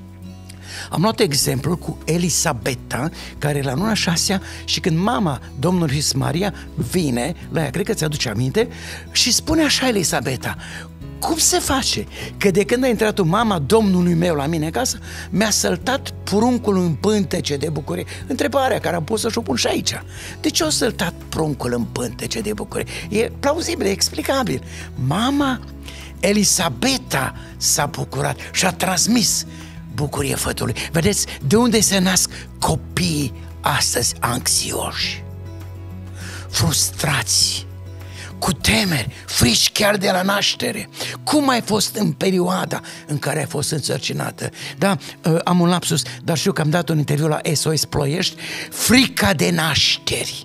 Am luat exemplul cu Elisabeta, care e la luna 6-a, și când mama Domnului Iisus Maria vine la ea, cred că ți-aduce aminte, și spune așa Elisabeta: cum se face că de când a intrat mama Domnului meu la mine acasă, mi-a săltat pruncul în pântece de bucurie? Întrebarea care am pus-o și o pun și aici. De ce a săltat pruncul în pântece de bucurie? E plauzibil, e explicabil. Mama Elisabeta s-a bucurat și a transmis bucurie fătului. Vedeți de unde se nasc copiii astăzi anxioși, frustrați, cu temeri, frici chiar de la naștere. Cum ai fost în perioada în care ai fost însărcinată? Da, am un lapsus, dar știu că am dat un interviu la SOS Ploiești. Frica de nașteri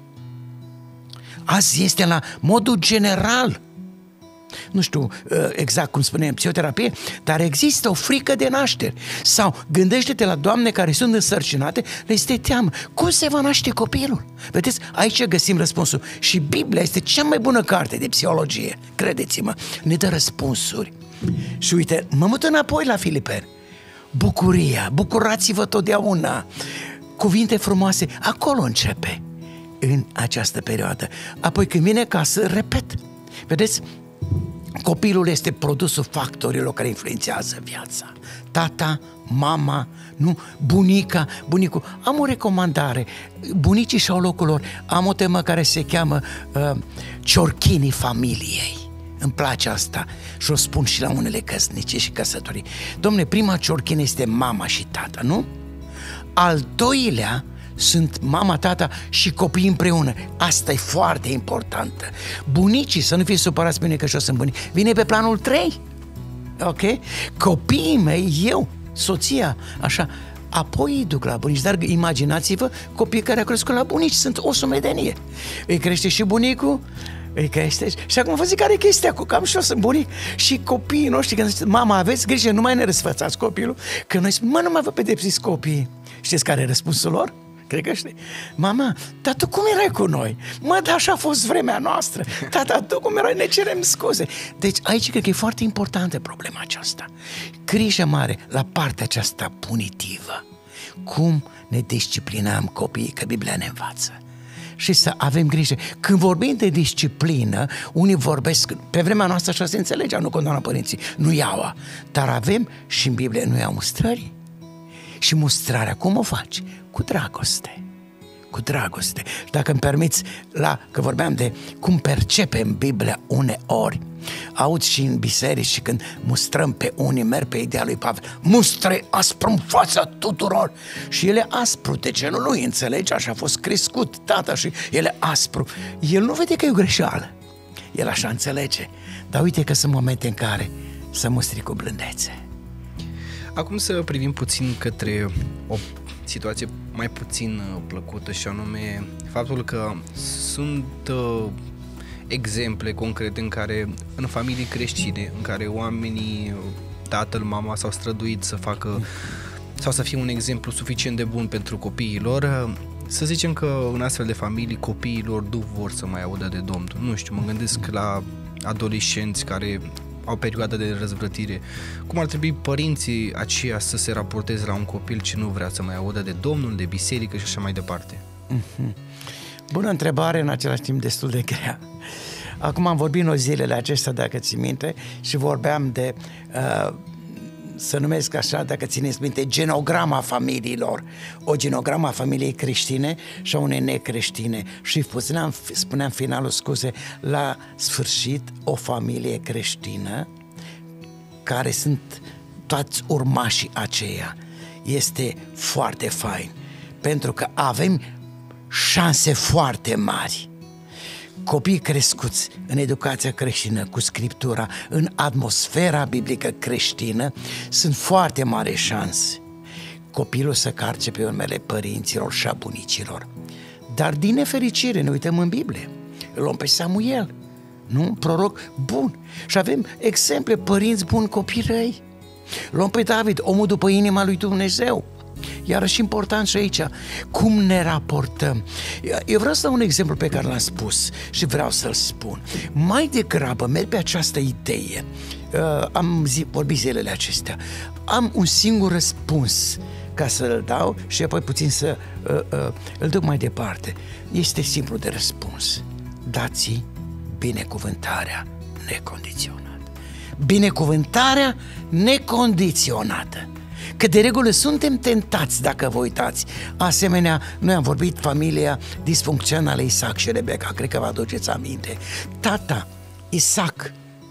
azi este la modul general. Nu știu exact cum spune în psihoterapie, dar există o frică de naștere. Sau gândește-te la doamne care sunt însărcinate, le este teamă. Cum se va naște copilul? Vedeți, aici găsim răspunsul. Și Biblia este cea mai bună carte de psihologie, credeți-mă, ne dă răspunsuri. Și uite, mă mut înapoi la Filipeni. Bucuria, bucurați-vă totdeauna. Cuvinte frumoase, acolo începe, în această perioadă. Apoi când vine acasă, repet. Vedeți, copilul este produsul factorilor care influențează viața. Tata, mama, nu, bunica, bunicul. Am o recomandare. Bunicii și-au locul lor. Am o temă care se cheamă ciorchinii familiei. Îmi place asta și o spun și la unele căsnicii și căsătorii. Dom'le, prima ciorchină este mama și tata, nu? Al doilea sunt mama, tata și copiii împreună. Asta e foarte importantă. Bunicii, să nu fie supărați pe mine că și-o sunt bunici, vine pe planul 3. Ok? Copiii mei, eu, soția, așa, apoi îi duc la bunici. Dar imaginați-vă copiii care au crescut la bunici, sunt o sumedenie. Îi crește și bunicul, îi crește. Și acum vă zic care e chestia cu cam și eu sunt bunic. Și copiii noștri, când zic, mama, aveți grijă, nu mai ne răsfățați copilul, că noi spun, nu mai vă pedepsiți copiii. Știți care e răspunsul lor? Cred că știi. Mama, dar tu cum erai cu noi? Mă, dar așa a fost vremea noastră. Tata, tu cum erai? Ne cerem scuze. Deci aici cred că e foarte importantă problema aceasta. Grijă mare la partea aceasta punitivă. Cum ne disciplinăm copiii, că Biblia ne învață. și să avem grijă. Când vorbim de disciplină, unii vorbesc, pe vremea noastră așa se înțelegea, nu condamnă părinții, nu iau, dar avem și în Biblie nu iau mustrări. Și mustrarea, cum o faci? Cu dragoste. Cu dragoste. Și dacă îmi permiți, că vorbeam de cum percepem Biblia uneori, aud și în biserici și când mustrăm pe unii, merg pe ideea lui Pavel, mustre aspru în fața tuturor. Și el e aspru, de ce nu lui înțelege? Așa a fost crescut tata și el e aspru. El nu vede că e o greșeală. El așa înțelege. Dar uite că sunt momente în care să mustri cu blândețe.
Acum să privim puțin către o situație mai puțin plăcută și anume faptul că sunt exemple concrete în care în familii creștine, în care oamenii, tatăl, mama s-au străduit să facă sau să fie un exemplu suficient de bun pentru copiii lor, să zicem că în astfel de familii copiii lor nu vor să mai audă de Domnul. Nu știu, mă gândesc la adolescenți care au perioadă de răzvrătire. Cum ar trebui părinții aceia să se raporteze la un copil ce nu vrea să mai audă de Domnul, de biserică și așa mai departe?
Bună întrebare, în același timp destul de grea. Acum am vorbit în zilele acestea, dacă ții minte, și vorbeam de, să numesc așa, dacă țineți minte, genograma familiilor. O genogramă a familiei creștine și a unei necreștine. Și spuneam finalul, scuze, la sfârșit o familie creștină care sunt toți urmașii aceia. Este foarte fain, pentru că avem șanse foarte mari. Copii crescuți în educația creștină, cu Scriptura, în atmosfera biblică creștină, sunt foarte mari șanse copilul să carce pe urmele părinților și a bunicilor. Dar din nefericire ne uităm în Biblie, îl luăm pe Samuel, nu? Un proroc bun. Și avem exemple, părinți buni, copii răi. Luăm pe David, omul după inima lui Dumnezeu. Iarăși important și aici, cum ne raportăm. Eu vreau să dau un exemplu pe care l-am spus și vreau să-l spun. Mai degrabă merg pe această idee. Am vorbit zilele acestea. Am un singur răspuns ca să-l dau și apoi puțin să îl duc mai departe. Este simplu de răspuns. Dați binecuvântarea necondiționată. Binecuvântarea necondiționată. Că de regulă suntem tentați, dacă vă uitați. Asemenea, noi am vorbit familia disfuncțională Isaac și Rebecca, cred că vă aduceți aminte. Tata, Isaac,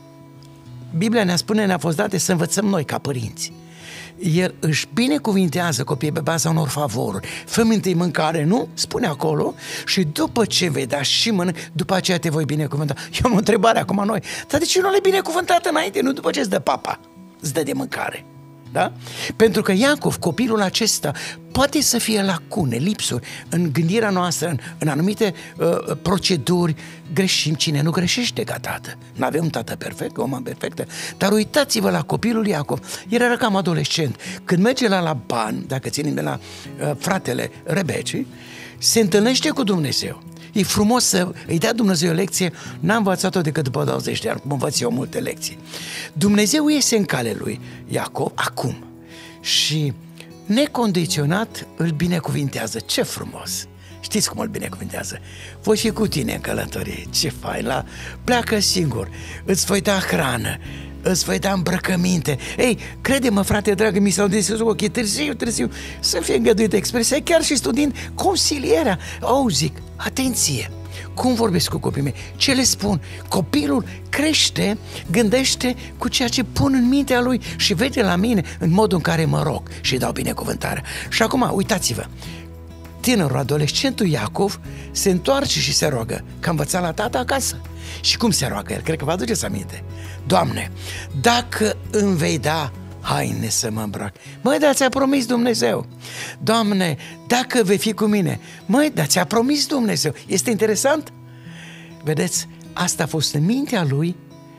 Biblia ne spune, ne-a fost date să învățăm noi ca părinți. El își binecuvintează copiii pe baza unor favoruri. Fă-mi întâi mâncare, nu? Spune acolo. Și după ce vei da și mănânc, după aceea te voi binecuvânta. Eu am o întrebare acum noi. Dar de ce nu le-ai binecuvântat înainte? Nu după ce îți dă papa, îți dă de mâncare. Da? Pentru că Iacov, copilul acesta, poate să fie lacune, lipsuri în gândirea noastră, în anumite proceduri. Greșim, cine nu greșește ca tată. Nu avem un tată perfect, o mamă perfectă. Dar uitați-vă la copilul Iacov. El era cam adolescent. Când merge la Laban, dacă ținem de la fratele Rebecii, se întâlnește cu Dumnezeu. E frumos să îi dea Dumnezeu o lecție. N-am învățat-o decât după 20 de ani, cum învăț eu multe lecții. Dumnezeu iese în cale lui Iacov acum și necondiționat îl binecuvintează. Ce frumos! Știți cum îl binecuvintează? Voi fi cu tine în călătorie. Ce fain! Pleacă singur, îți voi da hrană, îți voi da îmbrăcăminte. Ei, crede-mă, frate dragă, mi s-au deschis ochii, târziu, să fie îngăduită expresia, chiar și studiind consilierea. Zic, atenție! Cum vorbesc cu copiii mei? Ce le spun? Copilul crește, gândește cu ceea ce pun în mintea lui și vede la mine în modul în care mă rog și dau binecuvântarea. Și acum, uitați-vă, tânărul, adolescentul Iacov se întoarce și se roagă, că a învățat la tata acasă. Și cum se roagă el? Cred că vă aduceți aminte. Doamne, dacă îmi vei da haine să mă îmbrac. Măi, dar ți-a promis Dumnezeu. Doamne, dacă vei fi cu mine. Măi, dar ți-a promis Dumnezeu. Este interesant? Vedeți, asta a fost în mintea lui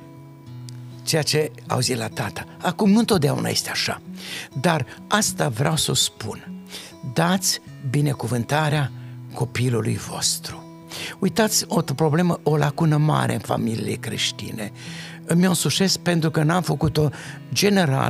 ceea ce au zis la tata. Acum nu întotdeauna este așa, dar asta vreau să o spun. Dați binecuvântarea copilului vostru. Uitați, o problemă, o lacună mare în familiile creștine. Mi-o însușesc pentru că n-am făcut-o general,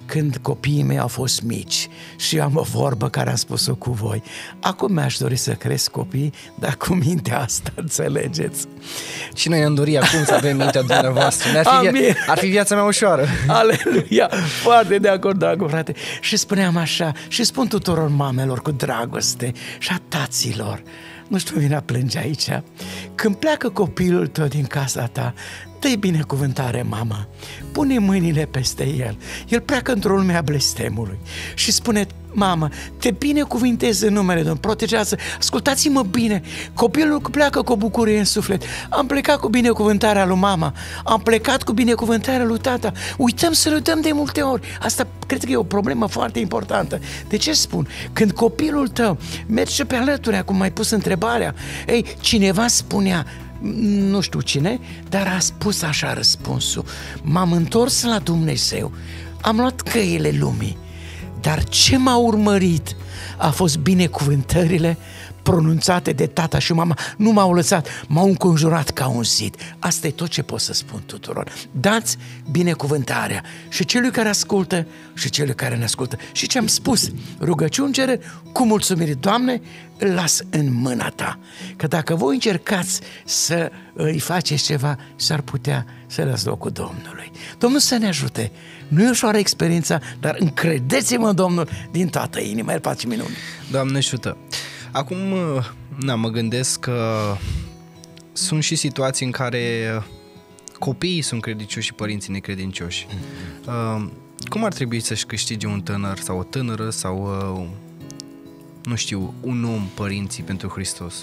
când copiii mei au fost mici și am o vorbă care am spus-o cu voi. Acum mi-aș dori să cresc copii, dar cu mintea asta, înțelegeți?
Și noi ne-am dorit acum să avem mintea dumneavoastră. Ar fi viața mea ușoară.
Aleluia! Foarte de acord, Dago, frate. Și spuneam așa, și spun tuturor mamelor cu dragoste și a taților, nu știu, vine a plânge aici. Când pleacă copilul tău din casa ta, dă-i binecuvântare, mama. Pune mâinile peste el. El pleacă într-o lume a blestemului și spune: mamă, te binecuvintez în numele Domnului, protejează. Ascultați-mă bine, copilul pleacă cu o bucurie în suflet. Am plecat cu binecuvântarea lui mama, am plecat cu binecuvântarea lui tata. Uităm să le dăm de multe ori. Asta cred că e o problemă foarte importantă. De ce spun? Când copilul tău merge pe alături, acum mai pus întrebarea, ei, cineva spunea, nu știu cine, dar a spus așa răspunsul: m-am întors la Dumnezeu, am luat căile lumii, dar ce m-a urmărit a fost binecuvântările pronunțate de tata și mama. Nu m-au lăsat, m-au înconjurat ca un zid. Asta e tot ce pot să spun tuturor. Dați binecuvântarea și celui care ascultă și celui care ne ascultă. Și ce am spus, rugăciuni, cereri, cu mulțumire, Doamne, îl las în mâna ta. Că dacă voi încercați să îi faceți ceva, s-ar putea să lăsați locul Domnului. Domnul să ne ajute. Nu e ușoară experiența, dar încredeți-mă în Domnul din toată inima, El face minuni.
Doamne ajută! Acum, mă gândesc că sunt și situații în care copiii sunt credincioși și părinții necredincioși. Cum ar trebui să-și câștige un tânăr sau o tânără sau, nu știu, un om părinții pentru Hristos?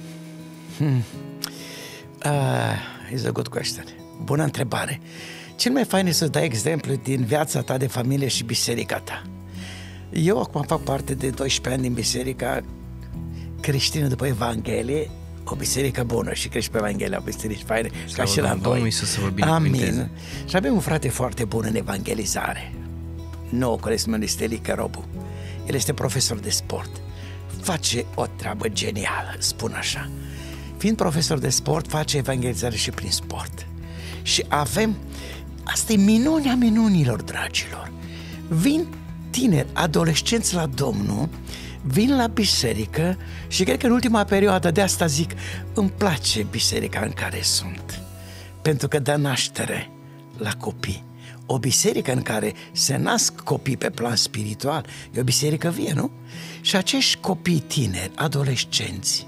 It's a good question. Bună întrebare. Cel mai fain e să dai exemplu din viața ta de familie și biserica ta. Eu acum fac parte de 12 ani din biserica creștină după Evanghelie, o biserică bună, și crești pe Evanghelie, o biserică faină, ca și la noi. Amin. Și avem un frate foarte bun în evangelizare. Nou, colegul meu este Lică Robu. El este profesor de sport. Face o treabă genială, spun așa. Fiind profesor de sport, face evangelizare și prin sport. Și avem, asta e minunea minunilor, dragilor. Vin tineri, adolescenți la Domnul, vin la biserică și cred că în ultima perioadă, de asta zic, îmi place biserica în care sunt, pentru că dă naștere la copii. O biserică în care se nasc copii pe plan spiritual e o biserică vie, nu? Și acești copii tineri, adolescenți,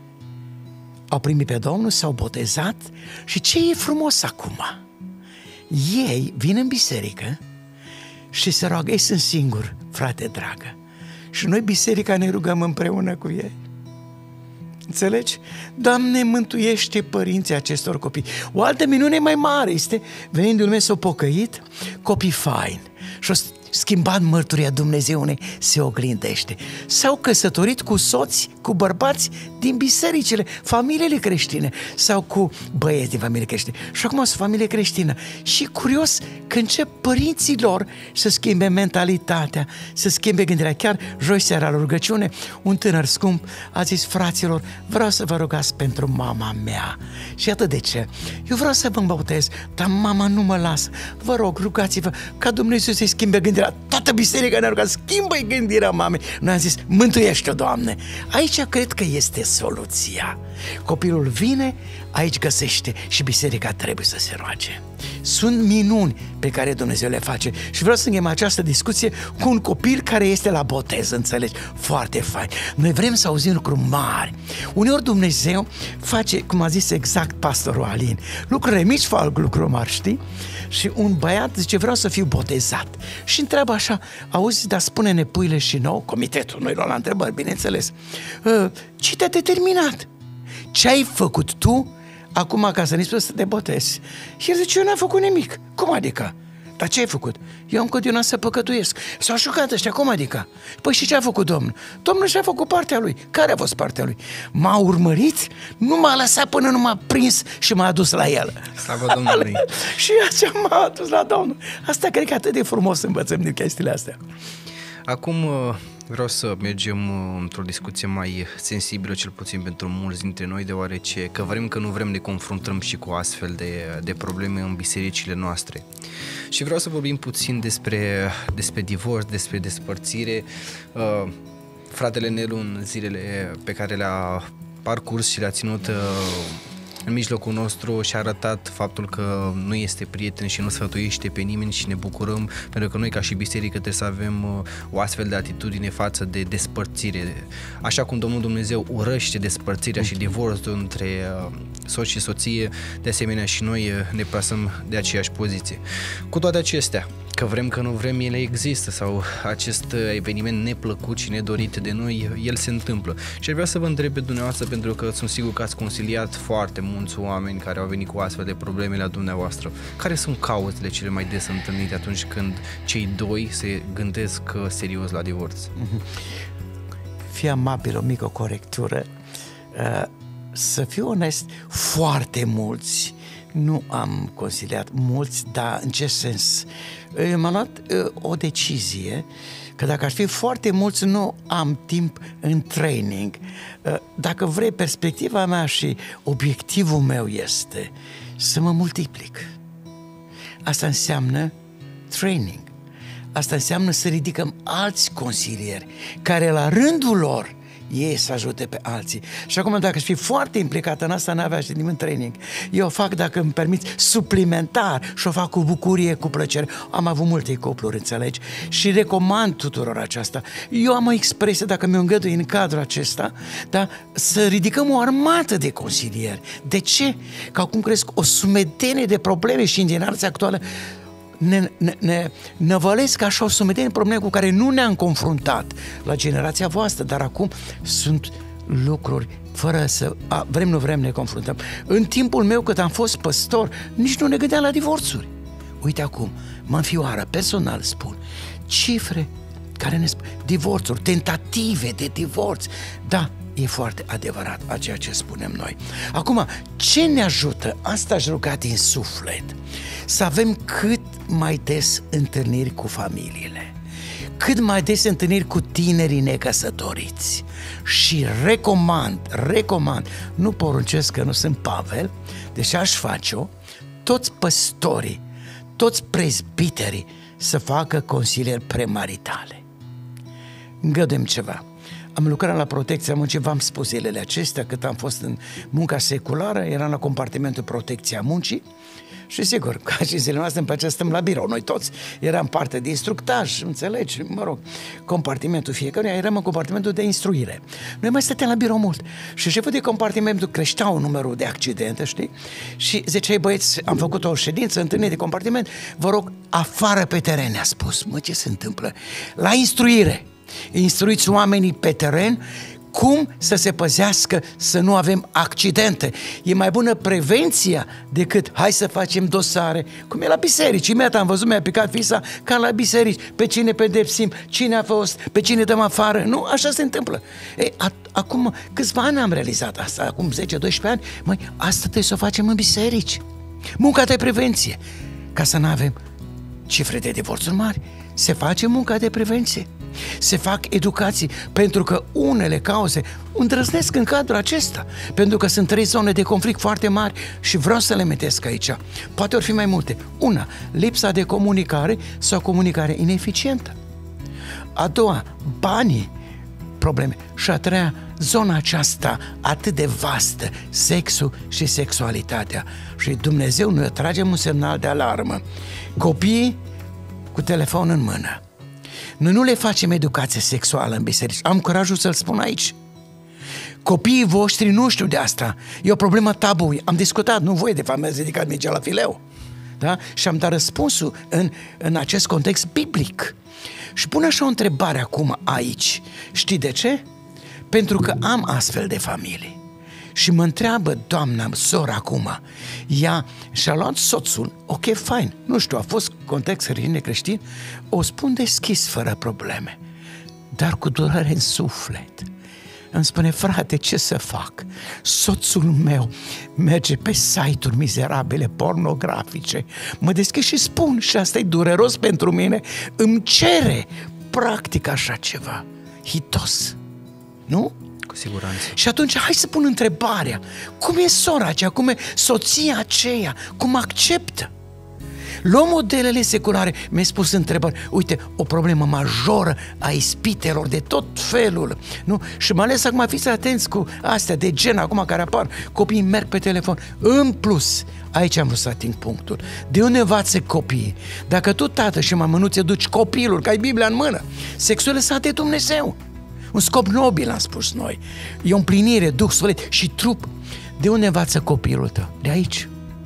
au primit pe Domnul, s-au botezat și ce e frumos acum? Ei vin în biserică și se roagă, ei sunt singuri, frate dragă. Și noi, biserica, ne rugăm împreună cu ei. Înțelegi? Doamne, mântuiește părinții acestor copii. O altă minune mai mare este, venind de lume, s-au pocăit, copii faini, și-au schimbat mărturia, Dumnezeune se oglindește. S-au căsătorit cu soți, cu bărbați din bisericile, familiile creștine, sau cu băieți din familie creștine. Și acum sunt familie creștină. Și curios că încep părinții lor să schimbe mentalitatea, să schimbe gândirea. Chiar joi seara la rugăciune, un tânăr scump a zis: fraților, vreau să vă rugați pentru mama mea. Și iată de ce. Eu vreau să vă botez, dar mama nu mă lasă. Vă rog, rugați-vă ca Dumnezeu să-i schimbe gândirea. Toată biserica ne-a rugat: schimbă-i gândirea mamei. Noi am zis: mântuiește-o, Doamne. Aici cred că este soluția. Copilul vine, aici găsește și biserica trebuie să se roage. Sunt minuni pe care Dumnezeu le face și vreau să închem această discuție cu un copil care este la botez, înțelegi? Foarte fain. Noi vrem să auzim lucruri mari. Uneori Dumnezeu face, cum a zis exact pastorul Alin, lucrurile mici fac lucruri mari, știi? Și un băiat zice: vreau să fiu botezat. Și întreabă așa: auzi, dar spune-ne puile și nou, comitetul, noi luăm la întrebări, bineînțeles, ce te-a determinat? Ce ai făcut tu acum ca să ne spui să te botezi? Și el zice: eu n-am făcut nimic. Cum adică? Dar ce ai făcut? Eu am continuat să păcătuiesc. S-au șocat ăștia, cum adică? Păi și ce a făcut Domnul? Domnul și-a făcut partea lui. Care a fost partea lui? M-a urmărit, nu m-a lăsat până nu m-a prins și m-a adus la el.
Slavă Domnului!
Și așa m-a adus la Domnul. Asta cred că atât de frumos să învățăm din chestiile astea.
Acum, Vreau să mergem într-o discuție mai sensibilă, cel puțin pentru mulți dintre noi, deoarece că vrem că nu vrem ne confruntăm și cu astfel de probleme în bisericile noastre. Și vreau să vorbim puțin despre divorț, despre despărțire. Fratele Nelu, în zilele pe care le-a parcurs și le-a ținut în mijlocul nostru, și-a arătat faptul că nu este prieten și nu sfătuiește pe nimeni și ne bucurăm, pentru că noi ca și biserică trebuie să avem o astfel de atitudine față de despărțire. Așa cum Domnul Dumnezeu urăște despărțirea și divorțul între soț și soție, de asemenea și noi ne plasăm de aceeași poziție. Cu toate acestea, că vrem că nu vrem, ele există, sau acest eveniment neplăcut și nedorit de noi, el se întâmplă. Și vreau să vă întreb pe dumneavoastră, pentru că sunt sigur că ați consiliat foarte mulți oameni care au venit cu astfel de probleme la dumneavoastră. Care sunt cauzele cele mai des întâlnite atunci când cei doi se gândesc serios la divorț?
Fii amabil, o mică corectură. Să fiu onest, foarte mulți, nu am consiliat mulți, dar în ce sens? M-am luat o decizie că dacă ar fi foarte mulți, nu am timp în training. Dacă vrei, perspectiva mea și obiectivul meu este să mă multiplic. Asta înseamnă training. Asta înseamnă să ridicăm alți consilieri care la rândul lor ei să ajute pe alții. Și acum, dacă aș fi foarte implicat în asta, n-avea și nimeni training. Eu o fac, dacă îmi permiți, suplimentar și o fac cu bucurie, cu plăcere. Am avut multe cupluri, înțelegi? Și recomand tuturor aceasta. Eu am o expresie, dacă mi-o îngădui în cadrul acesta, da, să ridicăm o armată de consilieri. De ce? Că acum cresc o sumedenie de probleme și în generația actuală ne năvălesc așa o sumedenie de probleme cu care nu ne-am confruntat la generația voastră, dar acum sunt lucruri fără să vrem, nu vrem, ne confruntăm. În timpul meu, cât am fost păstor, nici nu ne gândeam la divorțuri. Uite acum, mă înfioară, personal spun, cifre care ne spun, divorțuri, tentative de divorț. Da, e foarte adevărat a ceea ce spunem noi. Acum, ce ne ajută? Asta aș ruga din suflet. Să avem cât mai des întâlniri cu familiile, cât mai des întâlniri cu tinerii necăsătoriți. Și recomand, nu poruncesc că nu sunt Pavel, deși aș face-o, toți păstorii, toți prezbiterii să facă consilieri premaritale. Îngăduim ceva. Am lucrat la protecția muncii, v-am spus zilele acestea, cât am fost în munca seculară, eram la compartimentul protecția muncii și sigur, ca și zilele noastre, îmi place să stăm la birou, noi toți eram parte de instructaj, înțelegi, mă rog, compartimentul fiecăruia, eram în compartimentul de instruire. Noi mai stăteam la birou mult și șeful de compartimentul creșteau numărul de accidente, știi? Și ziceai, băieți, am făcut o ședință, întâlnire de compartiment, vă rog, afară pe teren, ne-a spus. Mă, ce se întâmplă? La instruire. Instruiți oamenii pe teren cum să se păzească să nu avem accidente. E mai bună prevenția decât hai să facem dosare, cum e la biserici. Imediat am văzut, mi-a picat fisa ca la biserici. Pe cine pedepsim, cine a fost, pe cine dăm afară. Nu, așa se întâmplă. Acum câțiva ani am realizat asta, acum 10-12 ani. Măi, asta trebuie să o facem în biserici. Munca de prevenție. Ca să nu avem cifre de divorțuri mari, se face munca de prevenție. Se fac educații, pentru că unele cauze îndrăznesc în cadrul acesta, pentru că sunt 3 zone de conflict foarte mari și vreau să le metesc aici. Poate or fi mai multe. Una, lipsa de comunicare sau comunicare ineficientă. A doua, banii, probleme. Și a treia, zona aceasta atât de vastă, sexul și sexualitatea. Și Dumnezeu noi tragem un semnal de alarmă. Copiii cu telefon în mână. Noi nu le facem educație sexuală în biserici. Am curajul să-l spun aici. Copiii voștri nu știu de asta. E o problemă tabu. Am discutat, nu voi de fapt, mi-ați ridicat mingea la fileu. Da? Și am dat răspunsul în acest context biblic. Și pun așa o întrebare acum aici. Știi de ce? Pentru că am astfel de familii. Și mă întreabă doamna, sora acum, ea și-a luat soțul, ok, fine, nu știu, a fost context religie creștin, o spun deschis, fără probleme, dar cu durere în suflet. Îmi spune, frate, ce să fac? Soțul meu merge pe site-uri mizerabile, pornografice, mă deschid și spun, și asta e dureros pentru mine, îmi cere practic așa ceva. hitos. Nu?
Cu siguranță.
Și atunci hai să pun întrebarea, cum e sora aceea, cum e soția aceea, cum acceptă? Luăm modelele seculare, mi-ai spus întrebări, uite, o problemă majoră a ispitelor de tot felul, nu? Și mai ales acum fiți atenți cu astea de gen acum care apar, copiii merg pe telefon. În plus, aici am vrut să ating punctul, de unde învață copiii? Dacă tu, tată și mamă, nu ți duci copilul, că ai Biblia în mână, sexul lăsat de Dumnezeu, un scop nobil, am spus noi, e o împlinire, duh, suflet și trup. De unde învață copilul tău? De aici.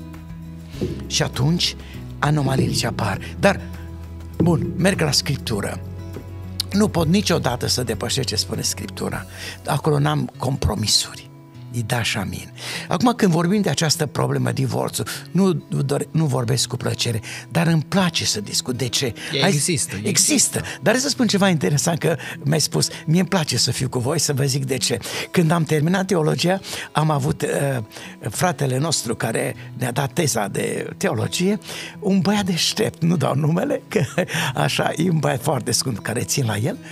Și atunci anomaliile ce apar. Dar, bun, merg la Scriptură. Nu pot niciodată să depășesc ce spune Scriptura. Acolo n-am compromisuri. E da și amin. Acum când vorbim de această problemă, divorțul, nu vorbesc cu plăcere, dar îmi place să discut. De ce? Există. Dar să spun ceva interesant, că mi-ai spus, mie îmi place să fiu cu voi, să vă zic de ce. Când am terminat teologia, am avut fratele nostru care ne-a dat teza de teologie, un băiat deștept, nu dau numele, că așa, e un băiat foarte scump care țin la el,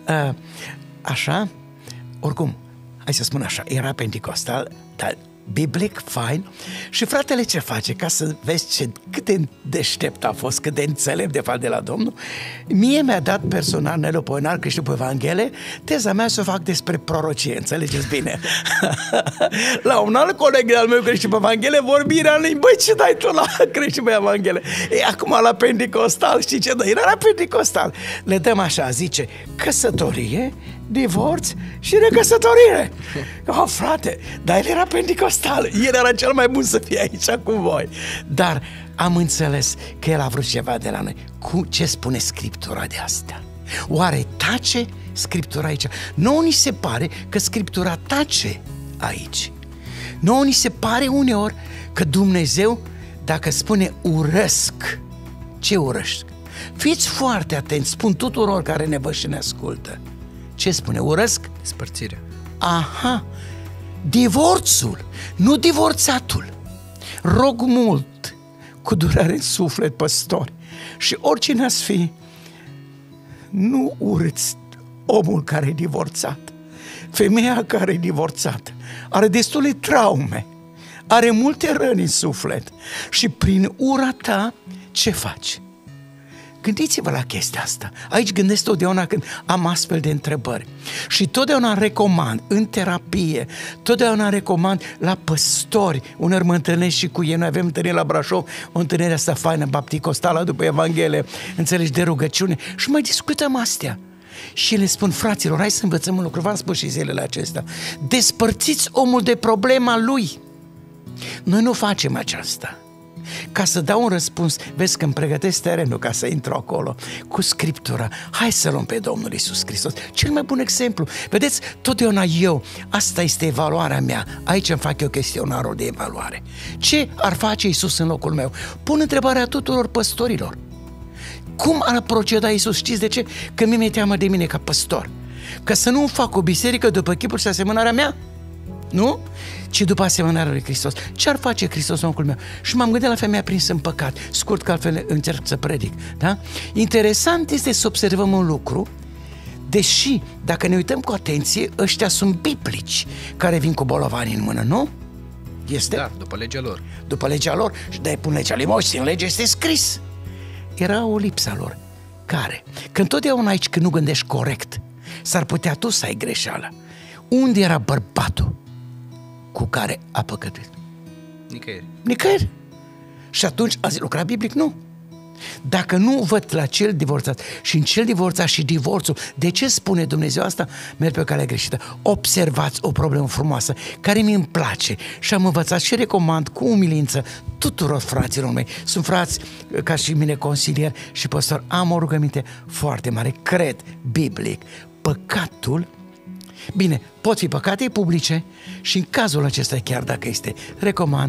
așa, oricum, hai să spun așa, era penticostal, dar biblic, fain. Și fratele ce face? Ca să vezi cât de deștept a fost, cât de înțelept de fapt de la Domnul, mie mi-a dat personal, Nelu Poenar, că știu pe Evanghelie, teza mea să o fac despre prorocie, înțelegeți bine? La un alt coleg al meu crește pe Evanghelie, vorbirea lui, băi, ce dai tu la crește pe Evanghelie? E acum la penticostal, știi ce dă? Era la penticostal. Le dăm așa, zice, căsătorie, divorț și recăsătorire. Oh, frate, dar el era penticostal, el era cel mai bun să fie aici cu voi. Dar am înțeles că el a vrut ceva de la noi. Cu ce spune Scriptura de astea? Oare tace Scriptura aici? Nouă ni se pare că Scriptura tace aici. Nouă ni se pare uneori că Dumnezeu, dacă spune urăsc, ce urăsc? Fiți foarte atenți, spun tuturor care ne văd și ne ascultă. Ce spune? Urăsc?
Despărțirea.
Aha, divorțul, nu divorțatul. Rog mult, cu durare în suflet, păstori, și oricine ați fi, nu urâți omul care e divorțat. Femeia care e divorțată are destule traume, are multe răni în suflet și prin ura ta ce faci? Gândiți-vă la chestia asta. Aici gândesc totdeauna când am astfel de întrebări. Și totdeauna recomand în terapie, totdeauna recomand la păstori. Uneori mă întâlnesc și cu ei. Noi avem întâlniri la Brașov, o întâlnire asta faină, bapticostală, după Evanghelie, înțelegi, de rugăciune. Și mai discutăm astea. Și le spun, fraților, hai să învățăm un lucru. V-am spus și zilele acestea. Despărțiți omul de problema lui. Noi nu facem aceasta. Ca să dau un răspuns, vezi că îmi pregătesc terenul ca să intru acolo cu Scriptura. Hai să luăm pe Domnul Iisus Hristos, cel mai bun exemplu. Vedeți, totdeauna eu, asta este evaluarea mea. Aici îmi fac eu chestionarul de evaluare. Ce ar face Iisus în locul meu? Pun întrebarea tuturor păstorilor. Cum ar proceda Iisus? Știți de ce? Că mi-e teamă de mine ca păstor. Că să nu fac o biserică după chipul și asemănarea mea, nu? Ci după asemănarea lui Hristos. Ce ar face Hristos în locul meu? Și m-am gândit la femeia prinsă în păcat. Scurt, că altfel încerc să predic. Da? Interesant este să observăm un lucru, deși, dacă ne uităm cu atenție, ăștia sunt biblici care vin cu bolovanii în mână, nu? Este?
Da, după legea lor.
După legea lor. Și de-aia pun legea lui Moise, în lege este scris. Era o lipsa lor. Care? Că întotdeauna aici, când nu gândești corect, s-ar putea tu să ai greșeală. Unde era bărbatul cu care a păcătuit? Nicăieri. Și atunci ați lucrat biblic? Nu. Dacă nu văd la cel divorțat și în cel divorțat și divorțul, de ce spune Dumnezeu asta? Merg pe o cale greșită. Observați o problemă frumoasă care mi îmi place și am învățat și recomand cu umilință tuturor fraților mei. Sunt frați ca și mine consilier și păstor. Am o rugăminte foarte mare, cred biblic. Păcatul, bine, pot fi păcate publice și în cazul acesta, chiar dacă este, recomand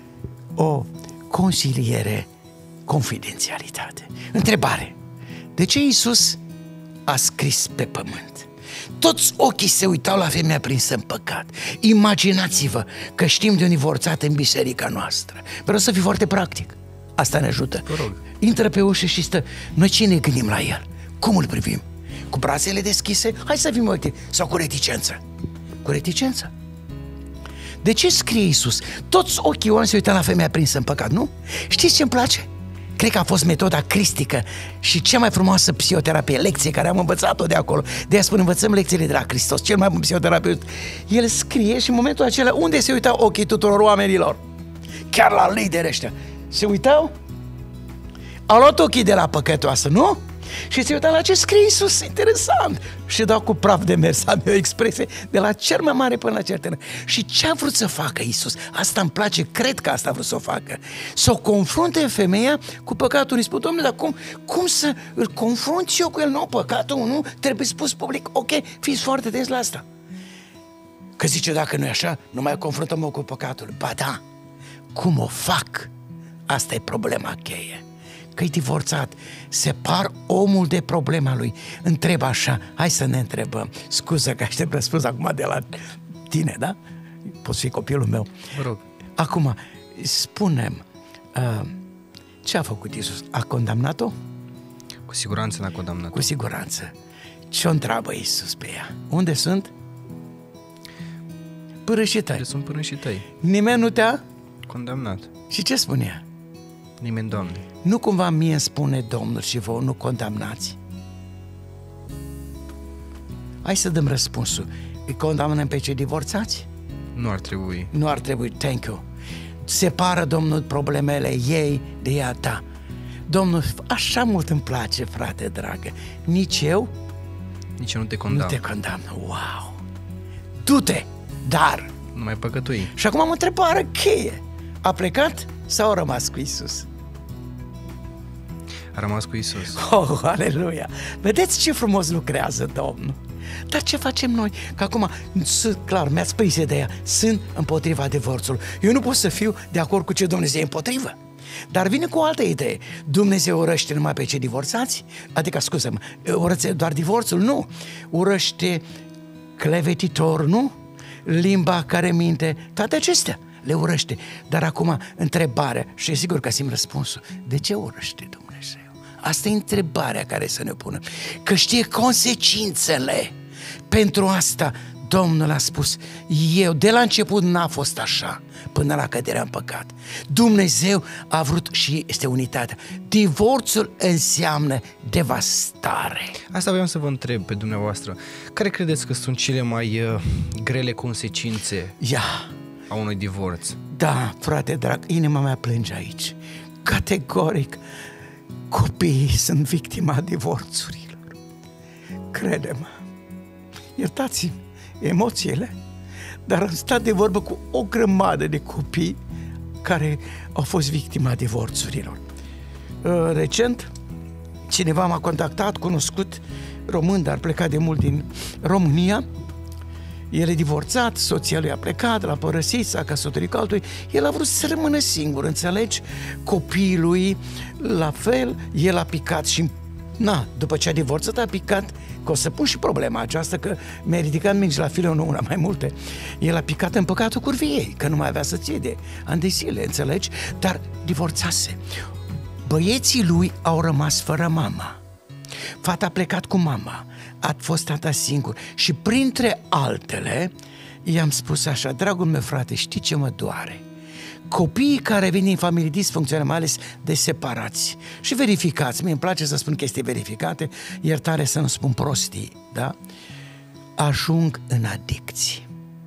o consiliere, confidențialitate. Întrebare. De ce Iisus a scris pe pământ? Toți ochii se uitau la femeia prinsă în păcat. Imaginați-vă că știm de un divorțat în biserica noastră. Vreau să fiu foarte practic. Asta ne ajută. Intră pe ușă și stă. Noi ce ne gândim la el? Cum îl privim? Cu brațele deschise? Hai să fim obiectivi. Sau cu reticență? Cu reticență. De ce scrie Iisus? Toți ochii oamenilor se uită la femeia prinsă în păcat, nu? Știți ce îmi place? Cred că a fost metoda cristică și cea mai frumoasă psihoterapie, lecție care am învățat-o de acolo. De-aia spun, învățăm lecțiile de la Hristos, cel mai bun psihoterapeut. El scrie și în momentul acela, unde se uitau ochii tuturor oamenilor? Chiar la lideri ăștia. Se uitau? Au luat ochii de la păcătoasă, nu? Și se uitau la ce scrie Iisus, interesant. Și dau cu praf de mers, am o expresie, de la cel mai mare până la cel tânăr. Și ce a vrut să facă Iisus? Asta îmi place, cred că asta a vrut să o facă. Să o confrunte femeia cu păcatul. Îi spun, Doamne, dar cum să îl confrunt eu cu el? Nu, păcatul nu trebuie spus public. Ok, fiți foarte atenți la asta. Că zice, dacă nu e așa, nu mai confruntăm cu păcatul. Ba da, cum o fac? Asta e problema cheie. Că-i divorțat, separ omul de problema lui. Întreb așa, hai să ne întrebăm. Scuză că aștept răspuns acum de la tine, da? Poți fi copilul meu.
Mă rog.
Acum, spune-mi, ce a făcut Iisus? A condamnat-o?
Cu siguranță n-a condamnat.
Cu siguranță. Ce-o întreabă Iisus pe ea? Unde sunt? Părâșii tăi.
Sunt părâșii tăi.
Nimeni nu te-a
condamnat.
Și ce spunea?
Nimeni, Doamne.
Nu cumva mie îmi spune Domnul și vouă nu condamnați? Hai să dăm răspunsul. Îi condamnăm pe cei divorțați?
Nu ar trebui.
Nu ar trebui, thank you. Separă Domnul problemele ei de ea ta. Domnul, așa mult îmi place, frate dragă. Nici eu
Nici eu nu te condamn.
nu te condamn. Wow! Du-te, dar...
Nu mai păcătui.
Și acum am o întrebare cheie. A plecat sau a rămas cu Iisus?
A rămas cu Iisus.
Oh, aleluia! Vedeți ce frumos lucrează Domnul. Dar ce facem noi? Că acum, clar, mi-ați prins ideea, sunt împotriva divorțului. Eu nu pot să fiu de acord cu ce Dumnezeu e împotrivă. Dar vine cu o altă idee. Dumnezeu urăște numai pe cei divorțați? Adică, scuză-mă, urăște doar divorțul? Nu. Urăște clevetitor, nu? Limba care minte, toate acestea le urăște. Dar acum, întrebarea, și e sigur că simt răspunsul, de ce urăște Dumnezeu? Asta e întrebarea care să ne punem. Că știe consecințele. Pentru asta Domnul a spus, eu de la început n-a fost așa, până la căderea în păcat. Dumnezeu a vrut și este unitatea. Divorțul înseamnă devastare.
Asta voiam să vă întreb pe dumneavoastră. Care credeți că sunt cele mai grele consecințe a unui divorț?
Da, frate drag, inima mea plânge aici. Categoric, copiii sunt victima divorțurilor. Crede-mă. Iertați-mi emoțiile, dar am stat de vorbă cu o grămadă de copii care au fost victima divorțurilor. Recent, cineva m-a contactat, cunoscut, român, dar plecat de mult din România. El e divorțat, soția lui a plecat, l-a părăsit, s-a căsătorit cu altul. El a vrut să rămână singur, înțelegi? Copiii lui, la fel, el a picat și după ce a divorțat, a picat, că o să pun și problema aceasta, că mi-a ridicat mingi la file, nu una, mai multe. El a picat în păcatul curviei, că nu mai avea soție de ani de zile, înțelegi? Dar divorțase. Băieții lui au rămas fără mama. Fata a plecat cu mama, a fost tata singur și printre altele i-am spus așa, dragul meu frate, știi ce mă doare? Copiii care vin din familii disfuncționale, mai ales de separați și verificați, mie îmi place să spun chestii verificate, iertare să nu spun prostii, da? Ajung în adicții.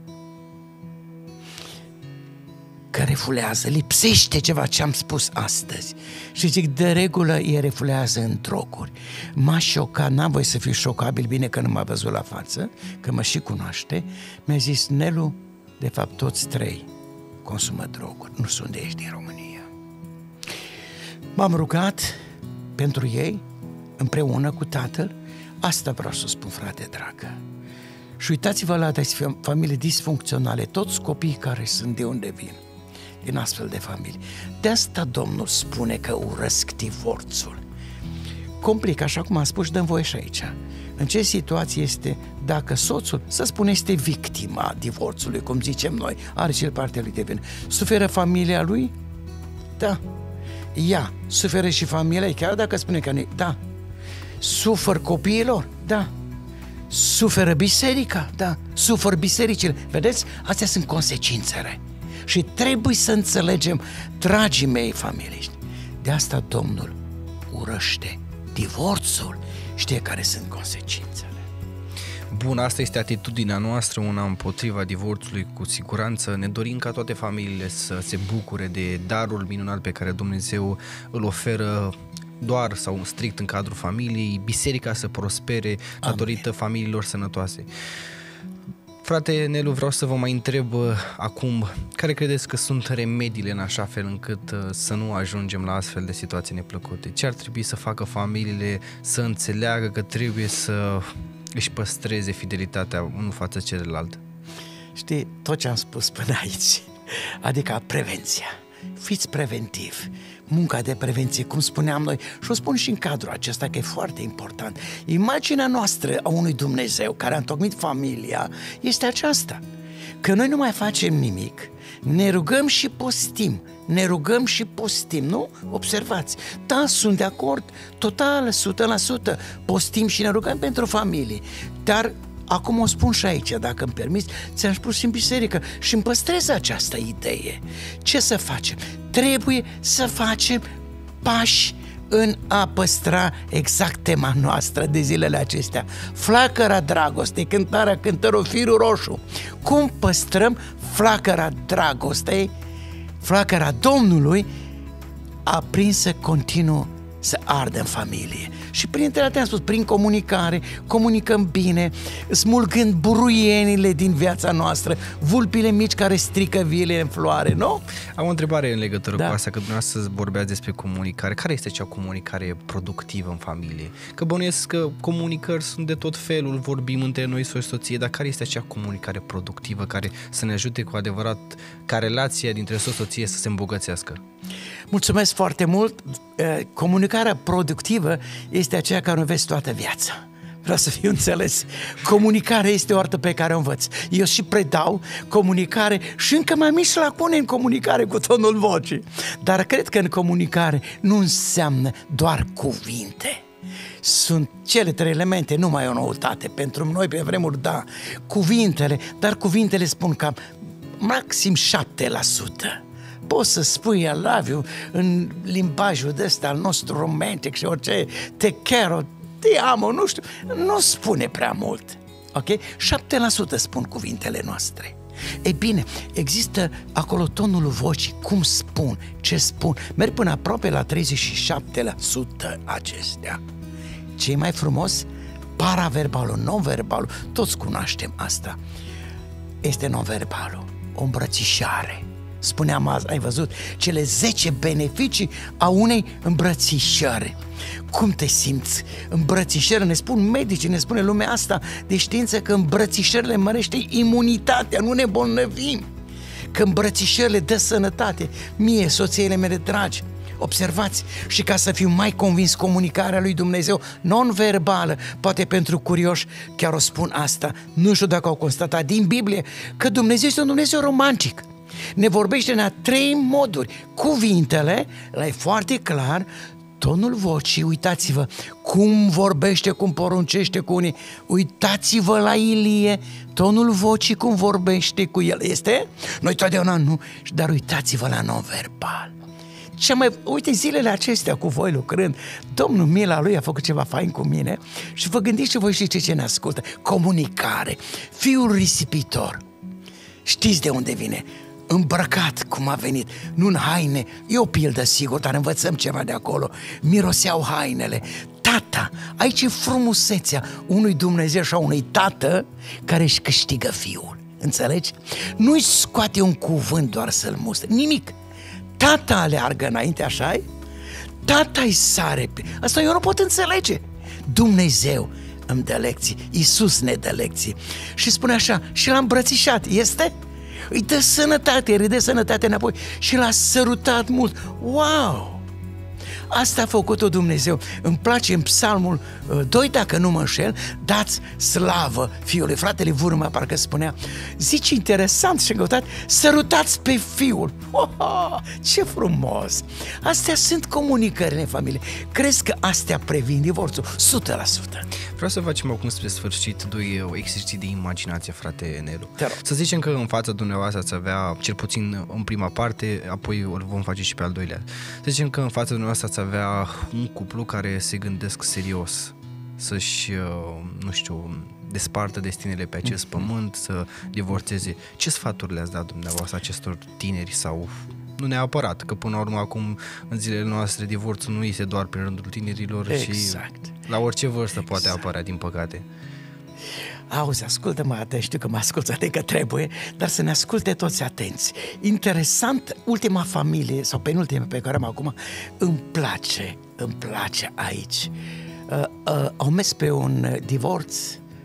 Că refulează, lipsește ceva ce am spus astăzi. Și zic, de regulă ei refulează în droguri. M-a șocat, n-am voie să fiu șocabil, bine că nu m-a văzut la față, că mă și cunoaște. Mi-a zis, Nelu, de fapt toți trei consumă droguri, nu sunt de aici din România. M-am rugat pentru ei, împreună cu tatăl, asta vreau să spun, frate dragă. Și uitați-vă la familii disfuncționale, toți copiii care sunt de unde vin, din astfel de familii. De asta Domnul spune că urăsc divorțul. Complic, așa cum am spus, și dăm voie și aici. În ce situație este dacă soțul, să spune, este victima divorțului, cum zicem noi, are și el partea lui de vină. Suferă familia lui? Da. Ea suferă și familia ei, chiar dacă spune că nu. Da. Suferă copiilor? Da. Suferă biserica? Da. Suferă bisericile? Vedeți? Astea sunt consecințele. Și trebuie să înțelegem, dragii mei familiști, de asta Domnul urăște divorțul. Știe care sunt consecințele.
Bun, asta este atitudinea noastră, una împotriva divorțului, cu siguranță. Ne dorim ca toate familiile să se bucure de darul minunat pe care Dumnezeu îl oferă doar sau strict în cadrul familiei, biserica să prospere datorită familiilor sănătoase. Frate Nelu, vreau să vă mai întreb acum, care credeți că sunt remediile în așa fel încât să nu ajungem la astfel de situații neplăcute? Ce ar trebui să facă familiile să înțeleagă că trebuie să își păstreze fidelitatea unul față celălalt?
Știi, tot ce am spus până aici, adică prevenția. Fiți preventiv. Munca de prevenție, cum spuneam noi, și o spun și în cadrul acesta, că e foarte important. Imaginea noastră a unui Dumnezeu care a întocmit familia este aceasta, că noi nu mai facem nimic, ne rugăm și postim, nu? Observați, da, sunt de acord, total, 100%, postim și ne rugăm pentru familie, dar acum o spun și aici, dacă îmi permiți, ți-am spus și în biserică și îmi păstrez această idee. Ce să facem? Trebuie să facem pași în a păstra exact tema noastră de zilele acestea. Flacăra dragostei, cântarea cântării Firul Roșu. Cum păstrăm flacăra dragostei, flacăra Domnului, aprinsă continuu să ardă în familie. Și printre altele am spus, prin comunicare, comunicăm bine, smulgând buruienile din viața noastră, vulpile mici care strică viile în floare, nu?
Am o întrebare în legătură cu asta, că dumneavoastră vorbeați despre comunicare. Care este cea comunicare productivă în familie? Că bănuiesc că comunicări sunt de tot felul, vorbim între noi soț și soție, dar care este acea comunicare productivă care să ne ajute cu adevărat ca relația dintre soț și soție să se îmbogățească?
Mulțumesc foarte mult! Comunicarea productivă este aceea care o înveți toată viața. Vreau să fiu înțeles. Comunicarea este o artă pe care o învăț. Eu și predau comunicare și încă mai mici lacune în comunicare cu tonul vocii. Dar cred că în comunicare nu înseamnă doar cuvinte. Sunt cele 3 elemente, nu mai e o noutate. Pentru noi pe vremuri, da, cuvintele, dar cuvintele spun cam maxim 7%. Poți să spui I love you în limbajul de ăsta al nostru romantic și orice, te quiero, te amo, nu știu, nu spune prea mult, ok? 7% spun cuvintele noastre. Ei bine, există acolo tonul vocii, cum spun, ce spun, merg până aproape la 37% acestea. Ce-i mai frumos? Paraverbalul, non-verbalul, toți cunoaștem asta. Este non-verbalul, o îmbrățișare. Spuneam azi, ai văzut, cele 10 beneficii a unei îmbrățișări. Cum te simți? Îmbrățișări, ne spun medicii, ne spune lumea asta de știință că îmbrățișările mărește imunitatea, nu ne bolnăvim. Că îmbrățișările dă sănătate. Mie, soțiile mele dragi, observați, și ca să fiu mai convins, comunicarea lui Dumnezeu non-verbală, poate pentru curioși chiar o spun asta, nu știu dacă au constatat din Biblie, că Dumnezeu este un Dumnezeu romantic. Ne vorbește în 3 moduri. Cuvintele, ăla e foarte clar, tonul vocii, uitați-vă cum vorbește, cum poruncește cu unii, uitați-vă la Ilie, tonul vocii cum vorbește cu el, este? Noi totdeauna nu, dar uitați-vă la non-verbal. Uite, zilele acestea cu voi lucrând, Domnul mila lui a făcut ceva fain cu mine și vă gândiți și voi și ce ne ascultă. Comunicare, fiul risipitor. Știți de unde vine? Îmbrăcat cum a venit, nu în haine, e o pildă sigur, dar învățăm ceva de acolo, miroseau hainele. Tata, aici e frumusețea unui Dumnezeu și a unui tată care își câștigă fiul, înțelegi? Nu-i scoate un cuvânt doar să-l mustre, nimic. Tata aleargă înainte, așa-i? Tata-i sare pe... Asta eu nu pot înțelege. Dumnezeu îmi dă lecții, Iisus ne dă lecții. Și spune așa, și l-a îmbrățișat, este? Îi dă sănătate, îi dă sănătate înapoi și l-a sărutat mult. Wow! Asta a făcut-o Dumnezeu. Îmi place în Psalmul 2, dacă nu mă înșel, dați slavă Fiului. Fratele Vurma parcă spunea, zici interesant și căutat, sărutați pe Fiul. Ce frumos! Astea sunt comunicările în familie. Crezi că astea previn divorțul? 100%.
Vreau să facem acum spre sfârșit doi exerciții de imaginație, frate Nelu.
Să
zicem că în fața dumneavoastră ați avea, cel puțin în prima parte, apoi îl vom face și pe al doilea. Să zicem că în fața dumneavoastră ați avea un cuplu care se gândesc serios să-și, nu știu, despartă destinele pe acest pământ, să divorțeze. Ce sfaturi le-ați dat dumneavoastră acestor tineri sau... Nu neapărat, că până la urmă acum în zilele noastre divorțul nu este doar prin rândul tinerilor,
exact.
Și la orice vârstă poate apărea, din păcate.
Auzi, ascultă-mă atent, știu că mă asculți atât că trebuie, dar să ne asculte toți atenți. Interesant, ultima familie, sau penultima pe care am acum, îmi place aici. Au mers pe un divorț,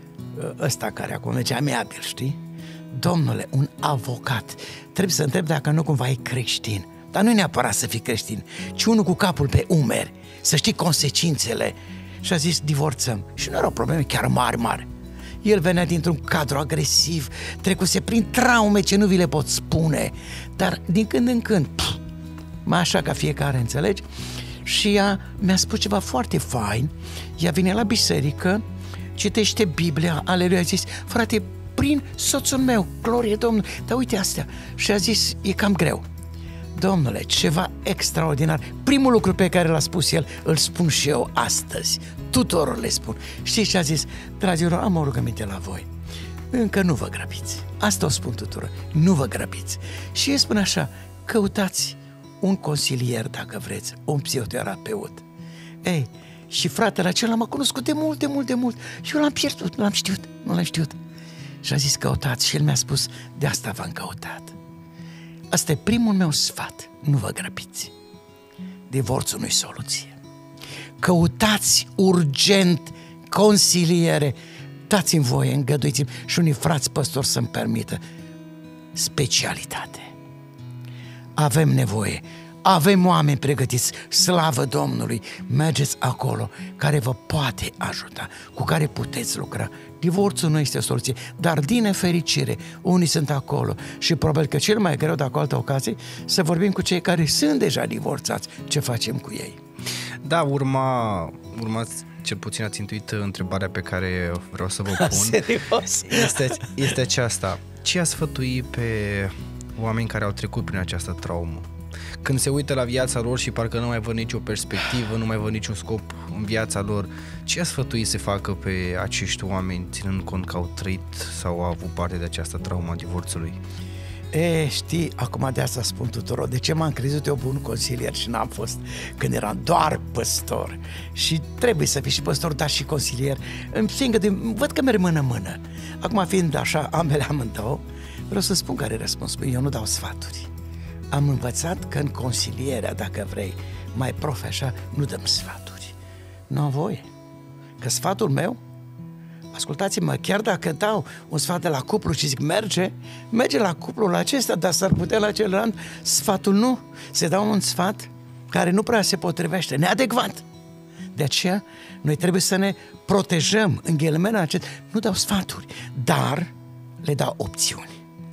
ăsta care acum merge amiabil, știi? Domnule, un avocat, trebuie să întreb dacă nu cumva e creștin. Dar nu neapărat să fii creștin, ci unul cu capul pe umeri, să știi consecințele. Și a zis, divorțăm. Și nu erau probleme chiar mari. El venea dintr-un cadru agresiv, trecuse prin traume ce nu vi le pot spune, dar din când în când, mai așa ca fiecare, înțelegi? Și ea mi-a spus ceva foarte fain. Ea vine la biserică, citește Biblia, aleluia, a zis, frate, prin soțul meu, glorie Domnului, dar uite astea. Și a zis, e cam greu. Domnule, ceva extraordinar. Primul lucru pe care l-a spus el, îl spun și eu astăzi. Tuturor le spun. Știți ce a zis? Dragilor, am o rugăminte la voi. Încă nu vă grăbiți. Asta o spun tuturor. Nu vă grăbiți. Și el spune așa, căutați un consilier, dacă vreți, un psihoterapeut. Ei, și fratele acela m-a cunoscut de mult. Și eu l-am pierdut, nu l-am știut. Și a zis, căutați. Și el mi-a spus, de asta v-am căutat. Asta e primul meu sfat. Nu vă grăbiți. Divorțul nu-i soluție. Căutați urgent consiliere. Dați-mi voie, îngăduiți-mi și unii frați păstori să-mi permită. Specialitate. Avem nevoie. Avem oameni pregătiți, slavă Domnului, mergeți acolo, care vă poate ajuta, cu care puteți lucra. Divorțul nu este o soluție, dar din nefericire, unii sunt acolo și probabil că cel mai greu, dacă o altă ocazie, să vorbim cu cei care sunt deja divorțați. Ce facem cu ei?
Da, urmați, cel puțin ați intuit întrebarea pe care vreau să vă pun.
Serios?
Este aceasta. Ce ați sfătui pe oameni care au trecut prin această traumă? Când se uită la viața lor și parcă nu mai văd nicio perspectivă, nu mai văd niciun scop în viața lor, ce a sfătuit să facă pe acești oameni, ținând cont că au trăit sau au avut parte de această traumă a divorțului?
Știi, acum de asta spun tuturor, de ce m-am crezut eu bun consilier și n-am fost când eram doar păstor. Și trebuie să fii și păstor, dar și consilier. Văd că merg mână-mână. Acum fiind așa, ambele amândouă, vreau să spun care e răspunsul. Eu nu dau sfaturi. Am învățat că în consilierea, dacă vrei, mai profe așa, nu dăm sfaturi. Nu am voie. Că sfatul meu, ascultați-mă, chiar dacă dau un sfat de la cuplu și zic merge la cuplul acesta, dar s-ar putea la celălalt, sfatul nu. Se dau un sfat care nu prea se potrivește, neadecvat. De aceea, noi trebuie să ne protejăm în ghilimele acestea. Nu dau sfaturi, dar le dau opțiuni.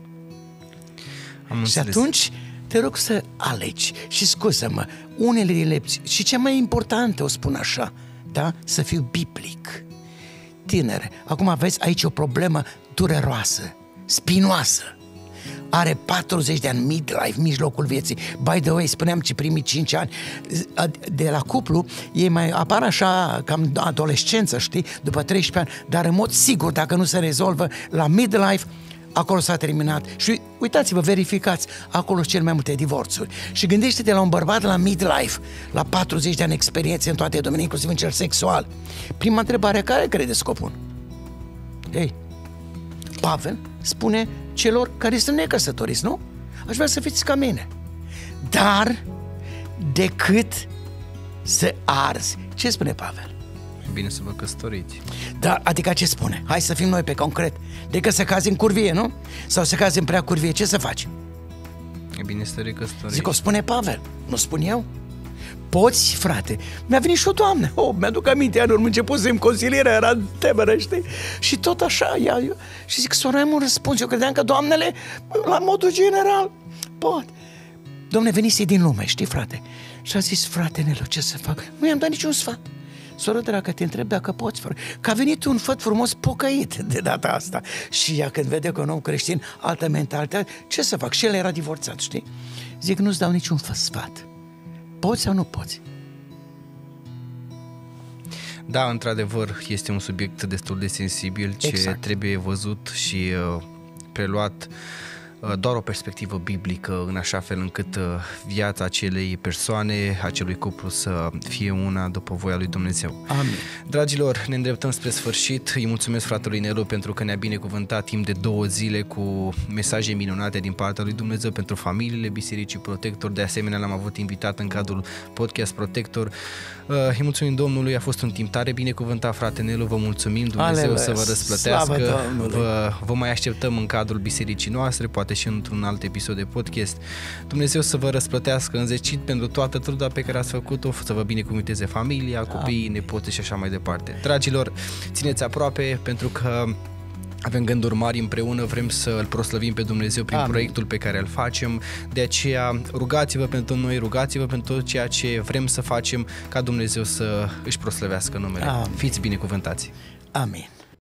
Și atunci te rog să alegi și scuză-mă, unele lepți și cea mai importantă, o spun așa, da? Să fiu biblic. Tinere, acum aveți aici o problemă dureroasă, spinoasă. Are 40 de ani, midlife, mijlocul vieții. By the way, spuneam că primii 5 ani de la cuplu, ei mai apar așa cam adolescență, știi, după 13 ani, dar în mod sigur, dacă nu se rezolvă la midlife, acolo s-a terminat. Și uitați-vă, verificați, acolo sunt cel mai multe divorțuri. Și gândește-te la un bărbat la midlife, la 40 de ani experiență în toate domeniile, inclusiv în cel sexual. Prima întrebare, care credeți că o pun? Ei, Pavel spune celor care sunt necăsătoriți, nu? Aș vrea să fiți ca mine. Dar decât să arzi. Ce spune Pavel?
Bine să vă căsătoriți.
Da, adică ce spune? Hai să fim noi pe concret. Decât să cazi în curvie, nu? Sau să cazi în prea curvie, ce să faci?
E bine să te recăsătorești.
Zic, o spune Pavel, nu spun eu. Poți, frate? Mi-a venit și o doamnă. Mi-aduc aminte, anul început să-mi consilierea, era temeră, știi? Și tot așa, și zic, soră, am un răspuns. Eu credeam că doamnele, la modul general, pot. Dom'le, venise din lume, știi, frate? Și a zis, frate Nelu, ce să fac? Nu i-am dat niciun sfat. Soră dragă, te întreb dacă poți, frate. Că a venit un făt frumos pocăit de data asta. Și ea când vede că un om creștin, altă mentalitate, ce să fac? Și el era divorțat, știi? Zic, nu-ți dau niciun sfat. Poți sau nu poți?
Da, într-adevăr, este un subiect destul de sensibil ce trebuie văzut și preluat doar o perspectivă biblică, în așa fel încât viața acelei persoane, acelui cuplu să fie una după voia lui Dumnezeu.
Amin.
Dragilor, ne îndreptăm spre sfârșit. Îi mulțumesc fratelui Nelu pentru că ne-a binecuvântat timp de 2 zile cu mesaje minunate din partea lui Dumnezeu pentru familiile Bisericii Protector. De asemenea, l-am avut invitat în cadrul podcast Protector. Îi mulțumim Domnului, a fost un timp tare binecuvântat, frate Nelu, vă mulțumim, Dumnezeu să vă răsplătească. Vă mai așteptăm în cadrul bisericii noastre, poate și într-un alt episod de podcast. Dumnezeu să vă răsplătească înzecit pentru toată truda pe care ați făcut-o, să vă binecuvânteze familia, copiii, nepoții și așa mai departe. Dragilor, țineți aproape pentru că avem gânduri mari împreună, vrem să îl proslăvim pe Dumnezeu prin proiectul pe care îl facem, de aceea rugați-vă pentru noi, rugați-vă pentru tot ceea ce vrem să facem ca Dumnezeu să își proslăvească numele. Fiți binecuvântați!
Amin!